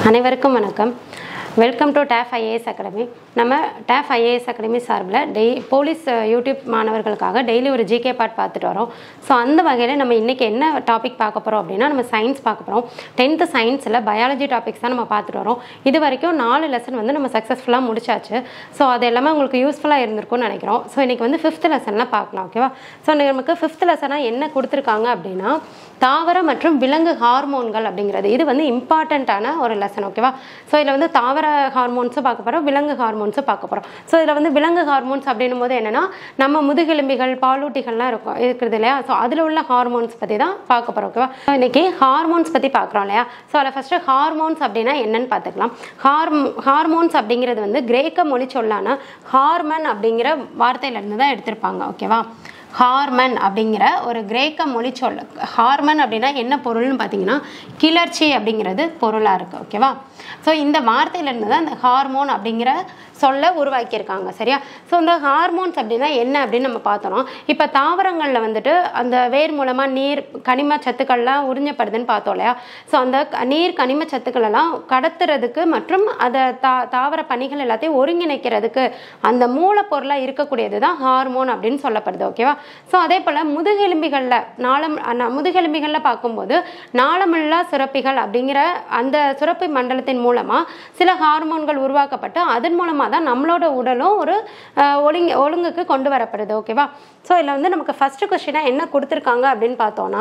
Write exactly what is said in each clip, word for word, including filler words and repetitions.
அனைவருக்கும் வணக்கம். Welcome to TAF IAS academy. நம்ம டாஃப் ஐஏஎஸ் அகாடமி சார்பில் டெய் போலீஸ் யூடியூப் மாணவர்களுக்காக டெய்லி ஒரு ஜிகே பார்ட் பார்த்துட்டு வரோம். ஸோ அந்த வகையில் நம்ம இன்றைக்கி என்ன டாபிக் பார்க்க போகிறோம் அப்படின்னா, நம்ம சயின்ஸ் பார்க்க போகிறோம். டென்த்து சயின்ஸில் பயாலஜி டாபிக்ஸ் தான் நம்ம பார்த்துட்டு வரோம். இது வரைக்கும் நாலு லெசன் வந்து நம்ம சக்ஸஸ்ஃபுல்லாக முடிச்சாச்சு. ஸோ அது எல்லாமே உங்களுக்கு யூஸ்ஃபுல்லாக இருந்திருக்கும்னு நினைக்கிறோம். ஸோ இன்றைக்கி வந்து ஃபிஃப்த் லெசன்லாம் பார்க்கலாம். ஓகேவா? ஸோ நமக்கு ஃபிஃப்த் லெசனாக என்ன கொடுத்துருக்காங்க அப்படின்னா, தாவர மற்றும் விலங்கு ஹார்மோன்கள் அப்படிங்கிறது. இது வந்து இம்பார்ட்டண்ட்டான ஒரு லெசன். ஓகேவா? ஸோ இதில் வந்து தாவர ஹார்மோன்ஸும் பார்க்க போகிறோம், விலங்கு ஹார்மோன்ஸும் பார்க்க போகிறோம். ஸோ இதில் வந்து விலங்கு ஹார்மோன்ஸ் அப்படின்னும் போது என்னென்னா, நம்ம முதுகெலும்பிகள் பாலூட்டிகள்லாம் இருக்கும் இருக்கிறது இல்லையா? ஸோ அதில் உள்ள ஹார்மோன்ஸ் பற்றி தான் பார்க்க போகிறோம். ஓகேவா? ஸோ இன்றைக்கி ஹார்மோன்ஸ் பற்றி பார்க்குறோம் இல்லையா? ஸோ அதில் ஃபஸ்ட்டு ஹார்மோன்ஸ் அப்படின்னா என்னன்னு பார்த்துக்கலாம். ஹார்ம் ஹார்மோன்ஸ் அப்படிங்கிறது வந்து கிரேக்க மொழி சொல்லான ஹார்மன் அப்படிங்கிற வார்த்தையிலேருந்து தான் எடுத்திருப்பாங்க. ஓகேவா? ஹார்மன் அப்படிங்கிற ஒரு கிரேக்க மொழி சொல். ஹார்மன் அப்படின்னா என்ன பொருள்னு பார்த்தீங்கன்னா, கிளர்ச்சி அப்படிங்கிறது பொருளாக இருக்குது. ஓகேவா? ஸோ இந்த வார்த்தையிலேருந்து தான் இந்த ஹார்மோன் அப்படிங்கிற சொல்ல உருவாக்கியிருக்காங்க. சரியா? ஸோ இந்த ஹார்மோன்ஸ் அப்படின்னா என்ன அப்படின்னு நம்ம பார்த்தோம். இப்போ தாவரங்களில் வந்துட்டு அந்த வேர் மூலமாக நீர் கனிம சத்துக்கள்லாம் உறிஞ்சப்படுதுன்னு பார்த்தோம் இல்லையா? ஸோ அந்த நீர் கனிம சத்துக்களெல்லாம் கடத்துறதுக்கு மற்றும் அதை தா தாவர பணிகள் எல்லாத்தையும் ஒருங்கிணைக்கிறதுக்கு அந்த மூலப்பொருளாக இருக்கக்கூடியது தான் ஹார்மோன் அப்படின்னு சொல்லப்படுது. ஓகேவா? ஸோ அதே போல் முதுகெலும்பிகளில் நாளம் முதுகெலும்பிகளில் பார்க்கும்போது நாளமில்லா சுரப்பிகள் அப்படிங்கிற அந்த சுரப்பி மண்டலத்தின் மூலமாக சில ஹார்மோன்கள் உருவாக்கப்பட்டு அதன் மூலமாக தான் நம்மளோட உடலும் ஒரு ஒழுங்கு ஒழுங்குக்கு கொண்டு வரப்படுது. ஓகேவா? ஸோ இதில் வந்து நமக்கு ஃபர்ஸ்ட் கொஸ்டினாக என்ன கொடுத்துருக்காங்க அப்படின்னு பார்த்தோன்னா,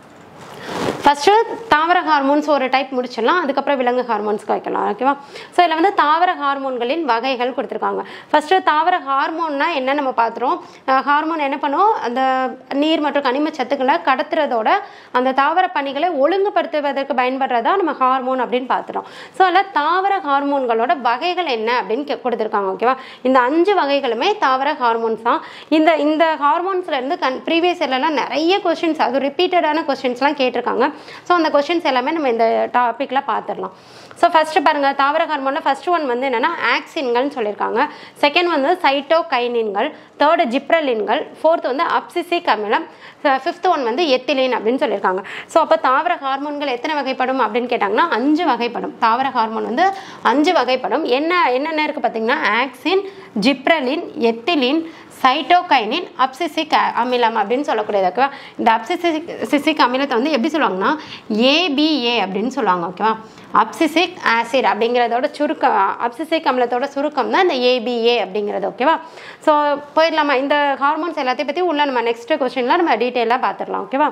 ஃபஸ்ட்டு தாவர ஹார்மோன்ஸ் ஒரு டைப் முடிச்சிடலாம், அதுக்கப்புறம் விலங்கு ஹார்மோன்ஸ்க்கு வைக்கலாம். ஓகேவா? ஸோ இதில் வந்து தாவர ஹார்மோன்களின் வகைகள் கொடுத்துருக்காங்க. ஃபஸ்ட்டு தாவர ஹார்மோன்னா என்ன நம்ம பார்த்துறோம். ஹார்மோன் என்ன பண்ணும், அந்த நீர் மற்றும் கனிம சத்துக்களை கடத்துறதோட அந்த தாவர பணிகளை ஒழுங்குபடுத்துவதற்கு பயன்படுறதா நம்ம ஹார்மோன் அப்படின்னு பார்த்துறோம். ஸோ அதில் தாவர ஹார்மோன்களோட வகைகள் என்ன அப்படின்னு கொடுத்துருக்காங்க. ஓகேவா? இந்த அஞ்சு வகைகளுமே தாவர ஹார்மோன்ஸ் தான். இந்த இந்த ஹார்மோன்ஸ்லேருந்து கண் ப்ரீவியஸ் இயர்லாம் நிறைய கொஸ்டின்ஸ், அது ரிப்பீட்டடான கொஸ்டின்ஸ்லாம் கேட்டிருக்காங்க. ஸோ அந்த கொஸ்டின்ஸ் எல்லாமே நம்ம இந்த டாப்பிக்கில் பார்த்துடலாம். ஸோ ஃபஸ்ட்டு பாருங்கள், தாவர ஹார்மோனில் ஃபஸ்ட்டு ஒன் வந்து என்னென்னா ஆக்சின்கள்னு சொல்லியிருக்காங்க. செகண்ட் வந்து சைட்டோகைனின்கள், தேர்டு ஜிப்ரலின்கள், ஃபோர்த் வந்து அப்சிசிக் அமிலம், ஃபிஃப்த் ஒன் வந்து எத்திலின் அப்படின்னு சொல்லியிருக்காங்க. ஸோ அப்போ தாவர ஹார்மோன்கள் எத்தனை வகைப்படும் அப்படின்னு கேட்டாங்கன்னா அஞ்சு வகைப்படும். தாவர ஹார்மோன் வந்து அஞ்சு வகைப்படும். என்ன என்னென்ன இருக்குது பார்த்தீங்கன்னா, auxin, gibberellin, ethylene, cytokinin, abscisic அமிலம் அப்படின்னு சொல்லக்கூடியது. ஓகேவா? இந்த அப்சிசிக் சிசிக் அமிலத்தை வந்து எப்படி சொல்லுவாங்கன்னா ஏபிஏ அப்படின்னு சொல்லுவாங்க. ஓகேவா? அப்சிசிக் ஆசிட் அப்படிங்கிறதோட சுருக்கம், அப்சிசிக் அமிலத்தோட சுருக்கம் தான் இந்த ஏபிஏ அப்படிங்கிறது. ஓகேவா? ஸோ போயிடலாமா? இந்த ஹார்மோன்ஸ் எல்லாத்தையும் பற்றி உள்ள நம்ம நெக்ஸ்ட் கொஸ்டின்ல நம்ம டீட்டெயிலாக பார்த்துடலாம். ஓகேவா?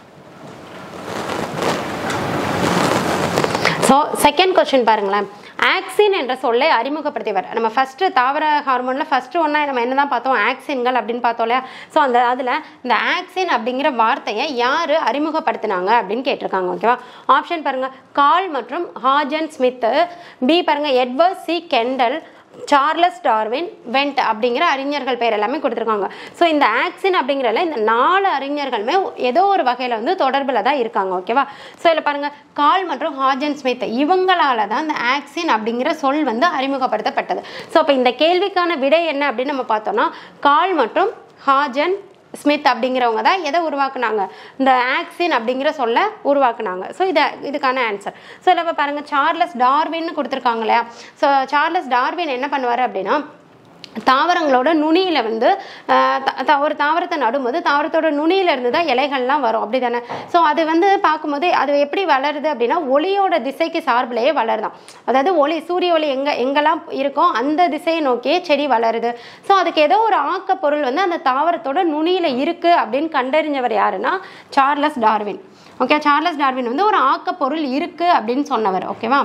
ஸோ செகண்ட் கொஸ்டின் பாருங்களேன். ஆக்சின் என்ற சொல்லை அறிமுகப்படுத்தியவர். நம்ம ஃபஸ்ட்டு தாவர ஹார்மோனில் ஃபஸ்ட்டு ஒன்றா நம்ம என்ன தான் பார்த்தோம், ஆக்சின்கள் அப்படின்னு பார்த்தோம் இல்லையா? ஸோ அந்த அதில் இந்த ஆக்சின் அப்படிங்கிற வார்த்தையை யார் அறிமுகப்படுத்தினாங்க அப்படின்னு கேட்டிருக்காங்க. ஓகேவா? ஆப்ஷன் பாருங்கள், கால் மற்றும் ஹாஜன் ஸ்மித்து. பி பாருங்கள், Edward C Kendall, Charles Darwin, Went அப்படிங்கிற அறிஞர்கள் பேர் எல்லாமே கொடுத்துருக்காங்க. ஸோ இந்த ஆக்சின் அப்படிங்கிறதுல இந்த நாலு அறிஞர்களுமே ஏதோ ஒரு வகையில் வந்து தொடர்பில் தான் இருக்காங்க. ஓகேவா? ஸோ இதில் பாருங்கள், கால் மற்றும் ஹாஜன் ஸ்மித் இவங்களால தான் இந்த ஆக்சின் அப்படிங்கிற சொல் வந்து அறிமுகப்படுத்தப்பட்டது. ஸோ அப்போ இந்த கேள்விக்கான விடை என்ன அப்படின்னு நம்ம பார்த்தோம்னா, கால் மற்றும் ஹாஜன் ஸ்மித் அப்படிங்கிறவங்க தான் எதை உருவாக்குனாங்க, இந்த ஆக்சின் அப்படிங்கிற சொல்ல உருவாக்குனாங்க. ஸோ இதை இதுக்கான ஆன்சர். ஸோ இல்லை பாருங்கள், சார்லஸ் டார்வின்னு கொடுத்துருக்காங்க இல்லையா? ஸோ சார்லஸ் டார்வின் என்ன பண்ணுவார் அப்படின்னா, தாவரங்களோட நுனியில் வந்து ஒரு தாவரத்தை நடும்போது தாவரத்தோட நுனியிலேருந்து தான் இலைகள்லாம் வரும். அப்படி தானே? ஸோ அது வந்து பார்க்கும்போது அது எப்படி வளருது அப்படின்னா, ஒளியோட திசைக்கு சார்பிலேயே வளருதான். அதாவது ஒளி, சூரிய ஒளி எங்கே எங்கெல்லாம் இருக்கோ அந்த திசையை நோக்கியே செடி வளருது. ஸோ அதுக்கு ஏதோ ஒரு ஆக்க பொருள் வந்து அந்த தாவரத்தோட நுனியில் இருக்குது அப்படின்னு கண்டறிஞ்சவர் யாருன்னா Charles Darwin. Okay? Charles Darwin வந்து ஒரு ஆக்க பொருள் இருக்குது அப்படின்னு சொன்னவர். ஓகேவா?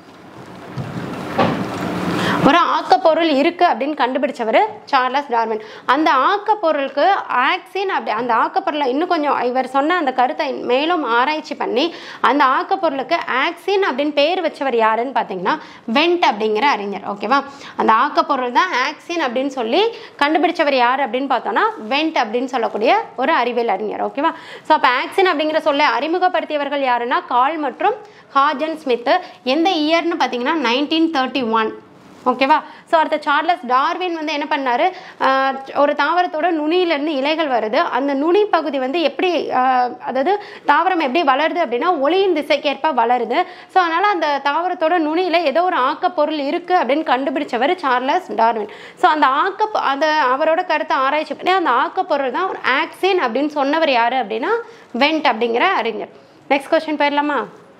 ஒரு ஆக்கப்பொருள் இருக்குது அப்படின்னு கண்டுபிடிச்சவர் சார்லஸ் டார்வின். அந்த ஆக்கப்பொருளுக்கு ஆக்சின் அப்படி அந்த ஆக்கப்பொருளை இன்னும் கொஞ்சம் இவர் சொன்ன அந்த கருத்தை மேலும் ஆராய்ச்சி பண்ணி அந்த ஆக்கப்பொருளுக்கு ஆக்சின் அப்படின்னு பேர் வச்சவர் யாருன்னு பார்த்தீங்கன்னா வெண்ட் அப்படிங்கிற அறிஞர். ஓகேவா? அந்த ஆக்கப்பொருள் தான் ஆக்சின் அப்படின்னு சொல்லி கண்டுபிடிச்சவர் யார் அப்படின்னு பார்த்தோன்னா வெண்ட் அப்படின்னு சொல்லக்கூடிய ஒரு அறிவியல் அறிஞர். ஓகேவா? ஸோ அப்போ ஆக்சின் அப்படிங்கிற சொல்லை அறிமுகப்படுத்தியவர்கள் யாருன்னா கால் மற்றும் ஹாஜன் ஸ்மித்து. எந்த இயர்னு பார்த்தீங்கன்னா நைன்டீன் தேர்ட்டி ஒன் ஓகேவா. ஸோ அடுத்த சார்லஸ் டார்வின் வந்து என்ன பண்ணாரு, ஒரு தாவரத்தோட நுனியிலேருந்து இலைகள் வருது, அந்த நுனி பகுதி வந்து எப்படி அதாவது தாவரம் எப்படி வளருது அப்படின்னா ஒளியின் திசைக்கேற்ப வளருது. ஸோ அதனால் அந்த தாவரத்தோட நுனியில் ஏதோ ஒரு ஆக்கப்பொருள் இருக்குது அப்படின்னு கண்டுபிடிச்சவர் சார்லஸ் டார்வின். ஸோ அந்த ஆக்க அந்த அவரோட கருத்தை ஆராய்ச்சி பண்ணி அந்த ஆக்கப்பொருள் தான் ஒரு ஆக்சின் அப்படின்னு சொன்னவர் யார் அப்படின்னா வெண்ட் அப்படிங்கிற அறிஞர். நெக்ஸ்ட் கொஸ்டின் போயிடலாமா.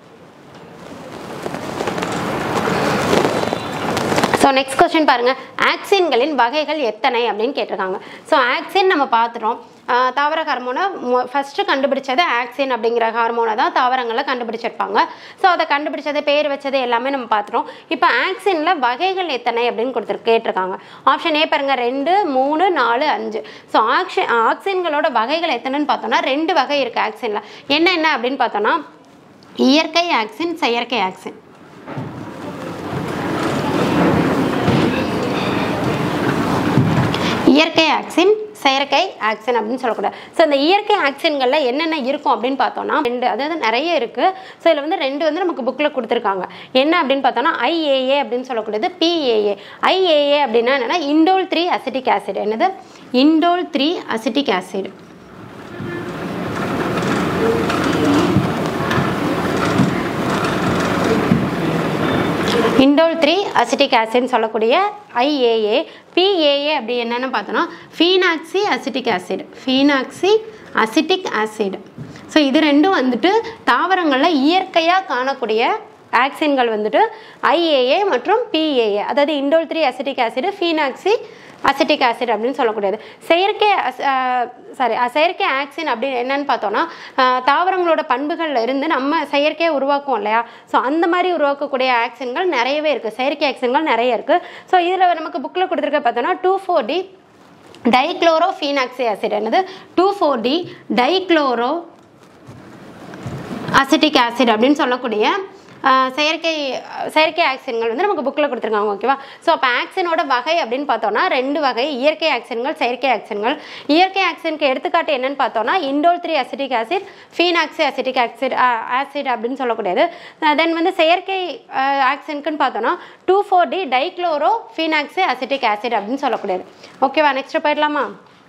ஸோ நெக்ஸ்ட் கொஸ்டின் பாருங்கள், ஆக்சின்களின் வகைகள் எத்தனை அப்படின்னு கேட்டிருக்காங்க. ஸோ ஆக்சின் நம்ம பார்த்துட்டோம், தாவர ஹார்மோனை ஃபஸ்ட்டு கண்டுபிடிச்சது ஆக்சின் அப்படிங்கிற ஹார்மோனை தான் தாவரங்களில் கண்டுபிடிச்சிருப்பாங்க. ஸோ அதை கண்டுபிடிச்சது பேர் வச்சது எல்லாமே நம்ம பார்த்துட்டோம். இப்போ ஆக்சினில் வகைகள் எத்தனை அப்படின்னு கொடுத்துரு கேட்டிருக்காங்க. ஆப்ஷன் ஏ பாருங்கள், ரெண்டு மூணு நாலு அஞ்சு. ஸோ ஆக்ஷன் ஆக்சின்களோட வகைகள் எத்தனைன்னு பார்த்தோன்னா ரெண்டு வகை இருக்குது ஆக்சினில். என்ன என்ன அப்படின்னு பார்த்தோன்னா இயற்கை ஆக்சின், செயற்கை ஆக்சின். இயற்கை ஆக்சின், செயற்கை ஆக்சின் அப்படின்னு சொல்லக்கூடாது. ஸோ இந்த இயற்கை ஆக்சின்களில் என்னென்ன இருக்கும் அப்படின்னு பார்த்தோன்னா ரெண்டு, அதாவது நிறைய இருக்குது. ஸோ இதில் வந்து ரெண்டு வந்து நமக்கு புக்கில் கொடுத்துருக்காங்க. என்ன அப்படின்னு பார்த்தோன்னா ஐஏஏ அப்படின்னு சொல்லக்கூடியது, பிஏஏ. ஐஏஏ அப்படின்னா என்னென்னா இண்டோல் த்ரீ அசிட்டிக் ஆசிட். என்னது indole three acetic acid. Indole three acetic ஆசிட்னு சொல்லக்கூடிய ஐஏஏ. பிஏஏ அப்படி என்னென்னு பார்த்தோன்னா phenoxy acetic acid. Phenoxy acetic acid. So இது ரெண்டும் வந்துட்டு தாவரங்களில் இயற்கையாக காணக்கூடிய ஆக்சின்கள் வந்துட்டு ஐஏஏ மற்றும் பிஏஏ, அதாவது indole three acetic acid, phenoxy acetic acid அப்படின்னு சொல்லக்கூடியது. செயற்கை சாரி செயற்கை ஆக்சின் அப்படின்னு என்னன்னு பார்த்தோன்னா தாவரங்களோட பண்புகளில் இருந்து நம்ம செயற்கையாக உருவாக்குவோம் இல்லையா. ஸோ அந்த மாதிரி உருவாக்கக்கூடிய ஆக்சின்கள் நிறையவே இருக்குது, செயற்கை ஆக்சின்கள் நிறைய இருக்குது. ஸோ இதில் நமக்கு புக்கில் கொடுத்துருக்க பார்த்தோன்னா two four D dichloro phenoxy acid. என்னது two four D dichloro acetic acid அப்படின்னு சொல்லக்கூடிய செயற்கை செயற்கை ஆக்சின்கள் வந்து நமக்கு புக்கில் கொடுத்துருக்காங்க. ஓகேவா. ஸோ அப்போ ஆக்சினோட வகை அப்படின்னு பார்த்தோன்னா ரெண்டு வகை, இயற்கை ஆக்சின்கள், செயற்கை ஆக்சின்கள். இயற்கை ஆக்சினுக்கு எடுத்துக்காட்டு என்னன்னு பார்த்தோன்னா indole three acetic acid, phenoxy acetic acid acid அப்படின்னு சொல்லக்கூடியது. தென் வந்து செயற்கை ஆக்சினுக்குன்னு பார்த்தோன்னா two four D dichloro phenoxy acetic acid அப்படின்னு சொல்லக்கூடியது. ஓகேவா. நெக்ஸ்ட் போயிடலாமா.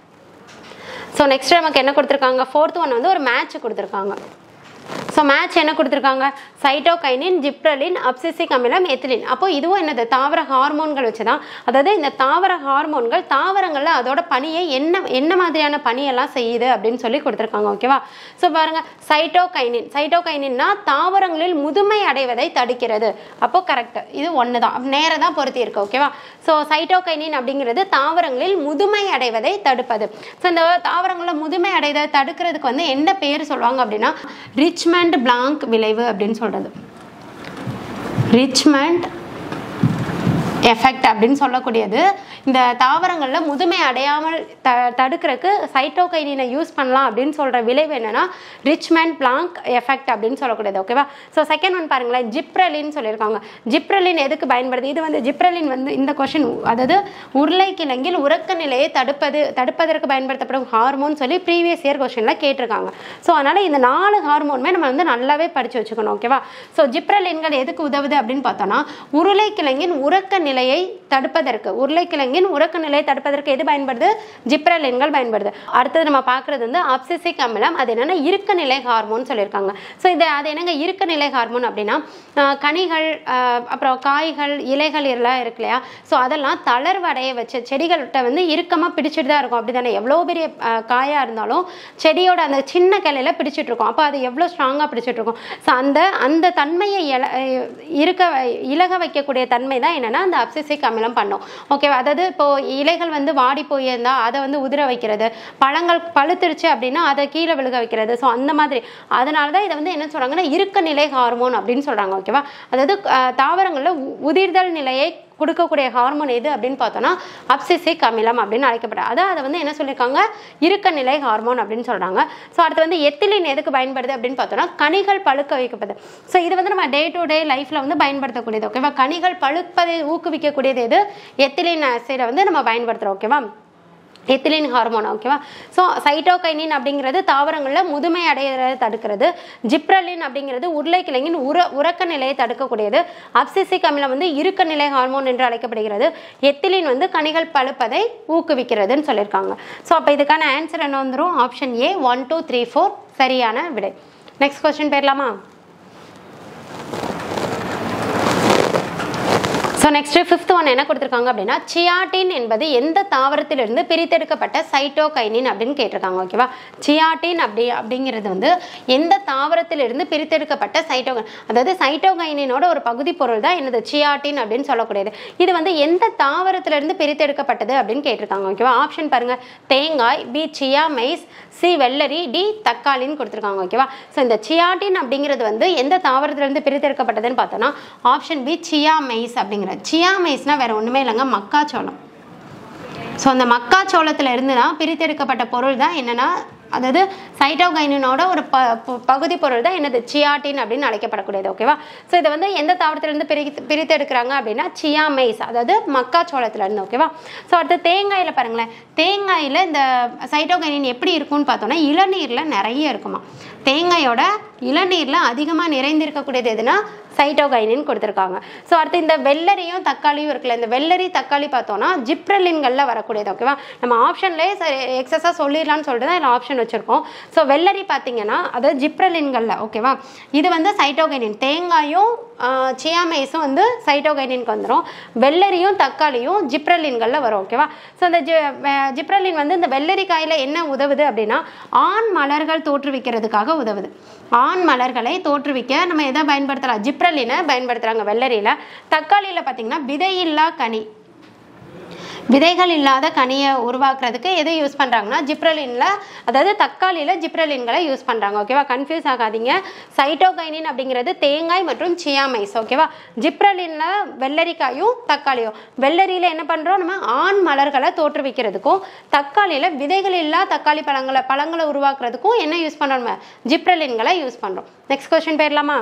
ஸோ நெக்ஸ்ட் நமக்கு என்ன கொடுத்துருக்காங்க, ஃபோர்த் ஒன் வந்து ஒரு மேட்ச் கொடுத்துருக்காங்க. ஸோ மேட்ச் என்ன கொடுத்துருக்காங்க, சைட்டோகைனின், ஜிப்ரலின், அப்சிசிக் அமிலம், எத்திலின். அப்போ இதுவும் என்னது தாவர ஹார்மோன்கள் வச்சு தான். அதாவது இந்த தாவர ஹார்மோன்கள் தாவரங்களில் அதோட பணியை என்ன என்ன மாதிரியான பணியெல்லாம் செய்யுது அப்படின்னு சொல்லி கொடுத்துருக்காங்க. ஓகேவா. ஸோ பாருங்கள், சைட்டோகைனின். சைட்டோகைனின்னா தாவரங்களில் முதுமை அடைவதை தடுக்கிறது. அப்போ கரெக்ட், இது ஒன்று தான், நேராக தான் பொருத்தி இருக்கு. ஓகேவா. ஸோ சைட்டோகைனின் அப்படிங்கிறது தாவரங்களில் முதுமை அடைவதை தடுப்பது. ஸோ இந்த தாவரங்களில் முதுமை அடைவதை தடுக்கிறதுக்கு வந்து என்ன பேர் சொல்லுவாங்க அப்படின்னா ரிச்மண்ட் பிளாங்க் விளைவு அப்படின்னு சொல்றது. ரிச்மண்ட் எஃபெக்ட் அப்படின்னு சொல்லக்கூடியது இந்த தாவரங்களில் முதுமை அடையாமல் த தடுக்கிறதுக்கு சைட்டோகைனினை யூஸ் பண்ணலாம் அப்படின்னு சொல்கிற விளைவு என்னென்னா ரிச்மண்ட் பிளாங்க் எஃபெக்ட் அப்படின்னு சொல்லக்கூடியது. ஓகேவா. ஸோ செகண்ட் ஒன் பாருங்களேன், ஜிப்ரலின் சொல்லியிருக்காங்க. ஜிப்ரலின் எதுக்கு பயன்படுது, இது வந்து ஜிப்ரலின் வந்து இந்த கொஷின் அதாவது உருளைக்கிழங்கில் உறக்க நிலையை தடுப்பது தடுப்பதற்கு பயன்படுத்தப்படும் ஹார்மோன் சொல்லி ப்ரீவியஸ் இயர் கொஷனில் கேட்டிருக்காங்க. ஸோ அதனால் இந்த நாலு ஹார்மோனுமே நம்ம வந்து நல்லாவே படித்து வச்சுக்கணும். ஓகேவா. ஸோ ஜிப்ரலின்கள் எதுக்கு உதவுது அப்படின்னு பார்த்தோன்னா உருளைக்கிழங்கின் உறக்க நிலையை தடுப்பதற்கு உருளைக்கிழங்கின் உறக்க நிலையை தடுப்பதற்கு எது பயன்படுது, ஜிப்ரலின்கள் பயன்படுது. அடுத்தது நம்ம பார்க்கறது வந்து அப்சிசிக் அமிலம். அது என்னன்னா இருக்க நிலை ஹார்மோன் சொல்லியிருக்காங்க. ஸோ இது அது என்னங்க இருக்க நிலை ஹார்மோன் அப்படின்னா கனிகள் அப்புறம் காய்கள் இலைகள் எல்லாம் இருக்கு இல்லையா. ஸோ அதெல்லாம் தளர்வடைய வச்சு செடிகள்கிட்ட வந்து இறுக்கமாக பிடிச்சிட்டு தான் இருக்கும். அப்படி தானே, எவ்வளோ பெரிய காயாக இருந்தாலும் செடியோட அந்த சின்ன கிளையில பிடிச்சிட்டு இருக்கும். அப்போ அது எவ்வளோ ஸ்ட்ராங்காக பிடிச்சிட்டு இருக்கும். ஸோ அந்த அந்த தன்மையை இருக்க இலக வைக்கக்கூடிய தன்மை தான் என்னன்னா அந்த அப்சிசிக் அமிலம் பண்ணும். ஓகேவா. அதாவது இப்போ இலைகள் வந்து வாடி போயிருந்தா அதை வந்து உதிர வைக்கிறது, பழங்கள் பழுத்துருச்சு அப்படின்னா அதை கீழே விழுக வைக்கிறது. ஸோ அந்த மாதிரி அதனால தான் இதை வந்து என்ன சொல்றாங்கன்னா இருக்க நிலை ஹார்மோன் அப்படின்னு சொல்றாங்க. ஓகேவா. அதாவது தாவரங்களில் உதிர்தல் நிலையை கொடுக்கக்கூடிய ஹார்மோன் எது அப்படின்னு பார்த்தோன்னா அப்சிசிக் அமிலம் அப்படின்னு அழைக்கப்படும். அதான் அதை வந்து என்ன சொல்லியிருக்காங்க இருக்க நிலை ஹார்மோன் அப்படின்னு சொல்றாங்க. ஸோ அடுத்து வந்து எத்திலின் எதுக்கு பயன்படுது அப்படின்னு பார்த்தோன்னா கனிகள் பழுக்க வைக்கப்படுது. ஸோ இது வந்து நம்ம டே டு டே லைஃப்ல வந்து பயன்படுத்தக்கூடியது. ஓகேவா. கனிகள் பழுப்பதை ஊக்குவிக்கக்கூடியது எது, எத்திலின் ஆசிடை வந்து நம்ம பயன்படுத்துறோம். ஓகேவா. எத்திலின் ஹார்மோன் ஓகேவா. ஸோ சைட்டோகைனின் அப்படிங்கிறது தாவரங்களில் முதுமை அடையிறதை தடுக்கிறது. ஜிப்ரலின் அப்படிங்கிறது உருளைக்கிழங்கின் உர உறக்க நிலையை தடுக்கக்கூடியது. அப்சிசிக் அமிலம் வந்து இறுக்க நிலை ஹார்மோன் என்று அழைக்கப்படுகிறது. எத்திலின் வந்து கனிகள் பழுப்பதை ஊக்குவிக்கிறதுன்னு சொல்லியிருக்காங்க. ஸோ அப்போ இதுக்கான ஆன்சர் என்ன வந்துடும்? Option A one two three four சரியான விடை. நெக்ஸ்ட் கொஸ்டின் போயிடலாமா? ஸோ நெக்ஸ்ட் ஃபிஃப்த் ஒன் என்ன கொடுத்துருக்காங்க அப்படின்னா, சியாட்டின் என்பது எந்த தாவரத்திலிருந்து பிரித்தெடுக்கப்பட்ட சைட்டோகைனின் அப்படின்னு கேட்டிருக்காங்க ஓகேவா. சியாட்டின் அப்படி அப்படிங்கிறது வந்து எந்த தாவரத்திலிருந்து பிரித்தெடுக்கப்பட்ட சைட்டோகைன், அதாவது சைட்டோகைனினோட ஒரு பகுதி பொருள் தான் என்னது சியாட்டின் அப்படின்னு சொல்லக்கூடியது. இது வந்து எந்த தாவரத்திலிருந்து பிரித்தெடுக்கப்பட்டது அப்படின்னு கேட்டிருக்காங்க ஓகேவா. ஆப்ஷன் பாருங்க, தேங்காய், பி சியா மைஸ், சி வெள்ளரி, டி தக்காளின்னு கொடுத்துருக்காங்க ஓகேவா. ஸோ இந்த சியாட்டின் அப்படிங்கிறது வந்து எந்த தாவரத்திலிருந்து பிரித்தெடுக்கப்பட்டதுன்னு பார்த்தோம்னா ஆப்ஷன் பி சியா மைஸ் அப்படிங்கிறது. சியா மைஸ்னா வேற ஒண்ணுமே இல்லைங்க, மக்காச்சோளம். ஸோ அந்த மக்காச்சோளத்துல இருந்து தான் பிரித்தெடுக்கப்பட்ட பொருள் தான் என்னன்னா, அதாவது சைட்டோகைனினோட ஒரு ப பகுதி பொருள் தான் என்னது சியாட்டின் அப்படின்னு அழைக்கப்படக்கூடியது ஓகேவா. ஸோ இதை வந்து எந்த தாவரத்திலிருந்து பிரி பிரித்து எடுக்கிறாங்க அப்படின்னா சியா மைஸ், அதாவது மக்காச்சோளத்துல இருந்து ஓகேவா. ஸோ அடுத்து தேங்காயில பாருங்களேன், தேங்காயில இந்த சைட்டோகைனின் எப்படி இருக்கும்னு பார்த்தோம்னா இளநீர்ல நிறைய இருக்குமா. தேங்காயோட இளநீர்ல அதிகமாக நிறைந்திருக்கக்கூடியது எதுனா சைட்டோகைனின் கொடுத்துருக்காங்க. ஸோ அடுத்து இந்த வெள்ளரியும் தக்காளியும் இருக்குல்ல, இந்த வெள்ளரி தக்காளி பார்த்தோம்னா ஜிப்ரலின்களில் வரக்கூடியது ஓகேவா. நம்ம ஆப்ஷன்லேயே எக்ஸஸாக சொல்லிடலான்னு சொல்லிட்டு தான் இதில் ஆப்ஷன் வச்சுருக்கோம். ஸோ வெள்ளரி பார்த்தீங்கன்னா அதாவது ஜிப்ரலின்களில் ஓகேவா. இது வந்து சைட்டோகைனின், தேங்காயும் சியாமைஸும் வந்து சைட்டோகைனின்க்கு வந்துடும். வெள்ளரியும் தக்காளியும் ஜிப்ரலின்களில் வரும் ஓகேவா. ஸோ இந்த ஜி ஜிப்ரலின் வந்து இந்த வெள்ளரிக்காயில் என்ன உதவுது அப்படின்னா ஆண் மலர்கள் தோற்றுவிக்கிறதுக்காக உதவுது. ஆண் மலர்களை தோற்றுவிக்க நம்ம எதை பயன்படுத்தலாம்? ஜிப்ரலினை பயன்படுத்துறாங்க வெள்ளரியில. தக்காளியில பார்த்தீங்கன்னா விதையில்லா கனி, விதைகள் இல்லாத கனியை உருவாக்குறதுக்கு எதை யூஸ் பண்ணுறாங்கன்னா ஜிப்ரலின்ல, அதாவது தக்காளியில் ஜிப்ரலின்களை யூஸ் பண்ணுறாங்க ஓகேவா. கன்ஃபியூஸ் ஆகாதீங்க. சைட்டோகைனின் அப்படிங்கிறது தேங்காய் மற்றும் சியாமைஸ் ஓகேவா. ஜிப்ரலின்ல வெள்ளரிக்காயும் தக்காளியும். வெள்ளரியில் என்ன பண்ணுறோம் நம்ம ஆண் மலர்களை தோற்றுவிக்கிறதுக்கும், தக்காளியில் விதைகள் இல்லா தக்காளி பழங்களை பழங்களை உருவாக்குறதுக்கும் என்ன யூஸ் பண்ணுறோம்? நம்ம ஜிப்ரலின்களை யூஸ் பண்ணுறோம். நெக்ஸ்ட் கொஸ்டின் போயிடலாமா?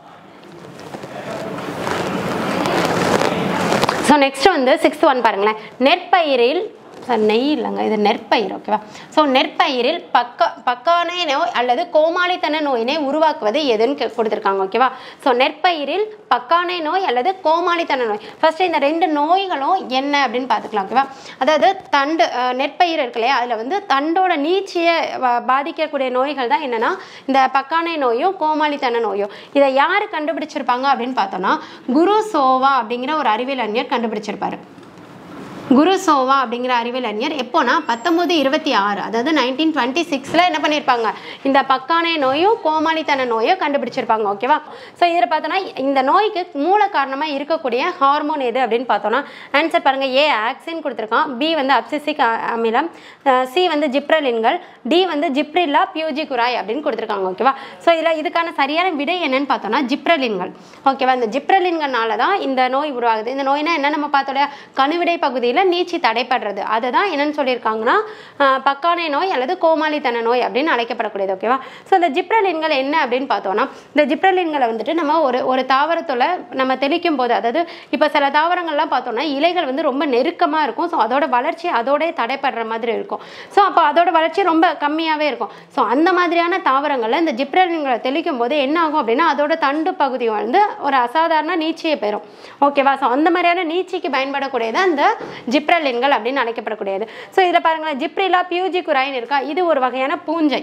ஸோ நெக்ஸ்ட் வந்து சிக்ஸ்த் ஒன் பாருங்களேன், நெற்பயிரில் நெய் இல்லைங்க, இது நெற்பயிர் ஓகேவா. ஸோ நெற்பயிரில் பக்க பக்கானை நோய் அல்லது கோமாளித்தன நோயினை உருவாக்குவது எதுன்னு கொடுத்துருக்காங்க ஓகேவா. ஸோ நெற்பயிரில் பக்கானை நோய் அல்லது கோமாளித்தன நோய். ஃபர்ஸ்ட் இந்த ரெண்டு நோய்களும் என்ன அப்படின்னு பார்த்துக்கலாம் ஓகேவா. அதாவது தண்டு நெற்பயிர் இருக்கு இல்லையா, அதில் வந்து தண்டோட நீட்சியை பாதிக்கக்கூடிய நோய்கள் தான் என்னன்னா இந்த பக்கானை நோயும் கோமாளித்தன நோயும். இதை யார் கண்டுபிடிச்சிருப்பாங்க அப்படின்னு பார்த்தோம்னா குரு சோவா அப்படிங்கிற ஒரு அறிவியல் அறிஞர் கண்டுபிடிச்சிருப்பாரு. குரு சோவா அப்படிங்கிற அறிவியல் அறிஞர் எப்போனா பத்தொன்பது இருபத்தி ஆறு அதாவது நைன்டீன் டுவெண்ட்டி சிக்ஸ்ல என்ன பண்ணியிருப்பாங்க, இந்த பக்கானை நோயும் கோமாளித்தன நோயும் கண்டுபிடிச்சிருப்பாங்க ஓகேவா. ஸோ இதில் பார்த்தோன்னா இந்த நோய்க்கு மூல காரணமாக இருக்கக்கூடிய ஹார்மோன் எது அப்படின்னு பார்த்தோன்னா ஆன்சர் பாருங்க, ஏ ஆக்சின் கொடுத்துருக்கான், பி வந்து அப்சிசிக் அமிலம், சி வந்து ஜிப்ரலின்கள், டி வந்து ஜிப்ரில்லா பியூஜிகுராய் அப்படின்னு கொடுத்துருக்காங்க ஓகேவா. ஸோ இதில் இதுக்கான சரியான விடை என்னன்னு பார்த்தோன்னா ஜிப்ரலின்கள் ஓகேவா. இந்த ஜிப்ரலின்கள்னால தான் இந்த நோய் உருவாகுது. இந்த நோய்னா என்ன, நம்ம பார்த்தோட கணுவிடை பகுதியில் நீச்சி தடைப்படுறது, அதுதான் என்னன்னு சொல்லியிருக்காங்கன்னா பக்கானை நோய் அல்லது கோமாளித்தன நோய் அப்படின்னு அழைக்கப்படக்கூடியது ஓகேவா. ஸோ இந்த ஜிப்ரலின்கள் என்ன அப்படின்னு பார்த்தோம்னா இந்த ஜிப்ரலின்களை வந்துட்டு நம்ம ஒரு ஒரு தாவரத்துல நம்ம தெளிக்கும் போது, அதாவது இப்போ சில தாவரங்கள்லாம் பார்த்தோம்னா இலைகள் வந்து ரொம்ப நெருக்கமாக இருக்கும். ஸோ அதோட வளர்ச்சி அதோட தடைப்படுற மாதிரி இருக்கும். ஸோ அப்போ அதோட வளர்ச்சி ரொம்ப கம்மியாகவே இருக்கும். ஸோ அந்த மாதிரியான தாவரங்களில் இந்த ஜிப்ரலின்களை தெளிக்கும் போது என்ன ஆகும் அப்படின்னா அதோட தண்டு பகுதி வந்து ஒரு அசாதாரண நீச்சியை பெறும் ஓகேவா. ஸோ அந்த மாதிரியான நீச்சிக்கு பயன்படக்கூடியது அந்த ஜிப்ரலின்கள் அப்படின்னு அழைக்கப்படக்கூடியது. ஸோ இதில் பாருங்களேன், ஜிப்ரில்லா பியூஜிகுராய்னு இருக்கா, இது ஒரு வகையான பூஞ்சை.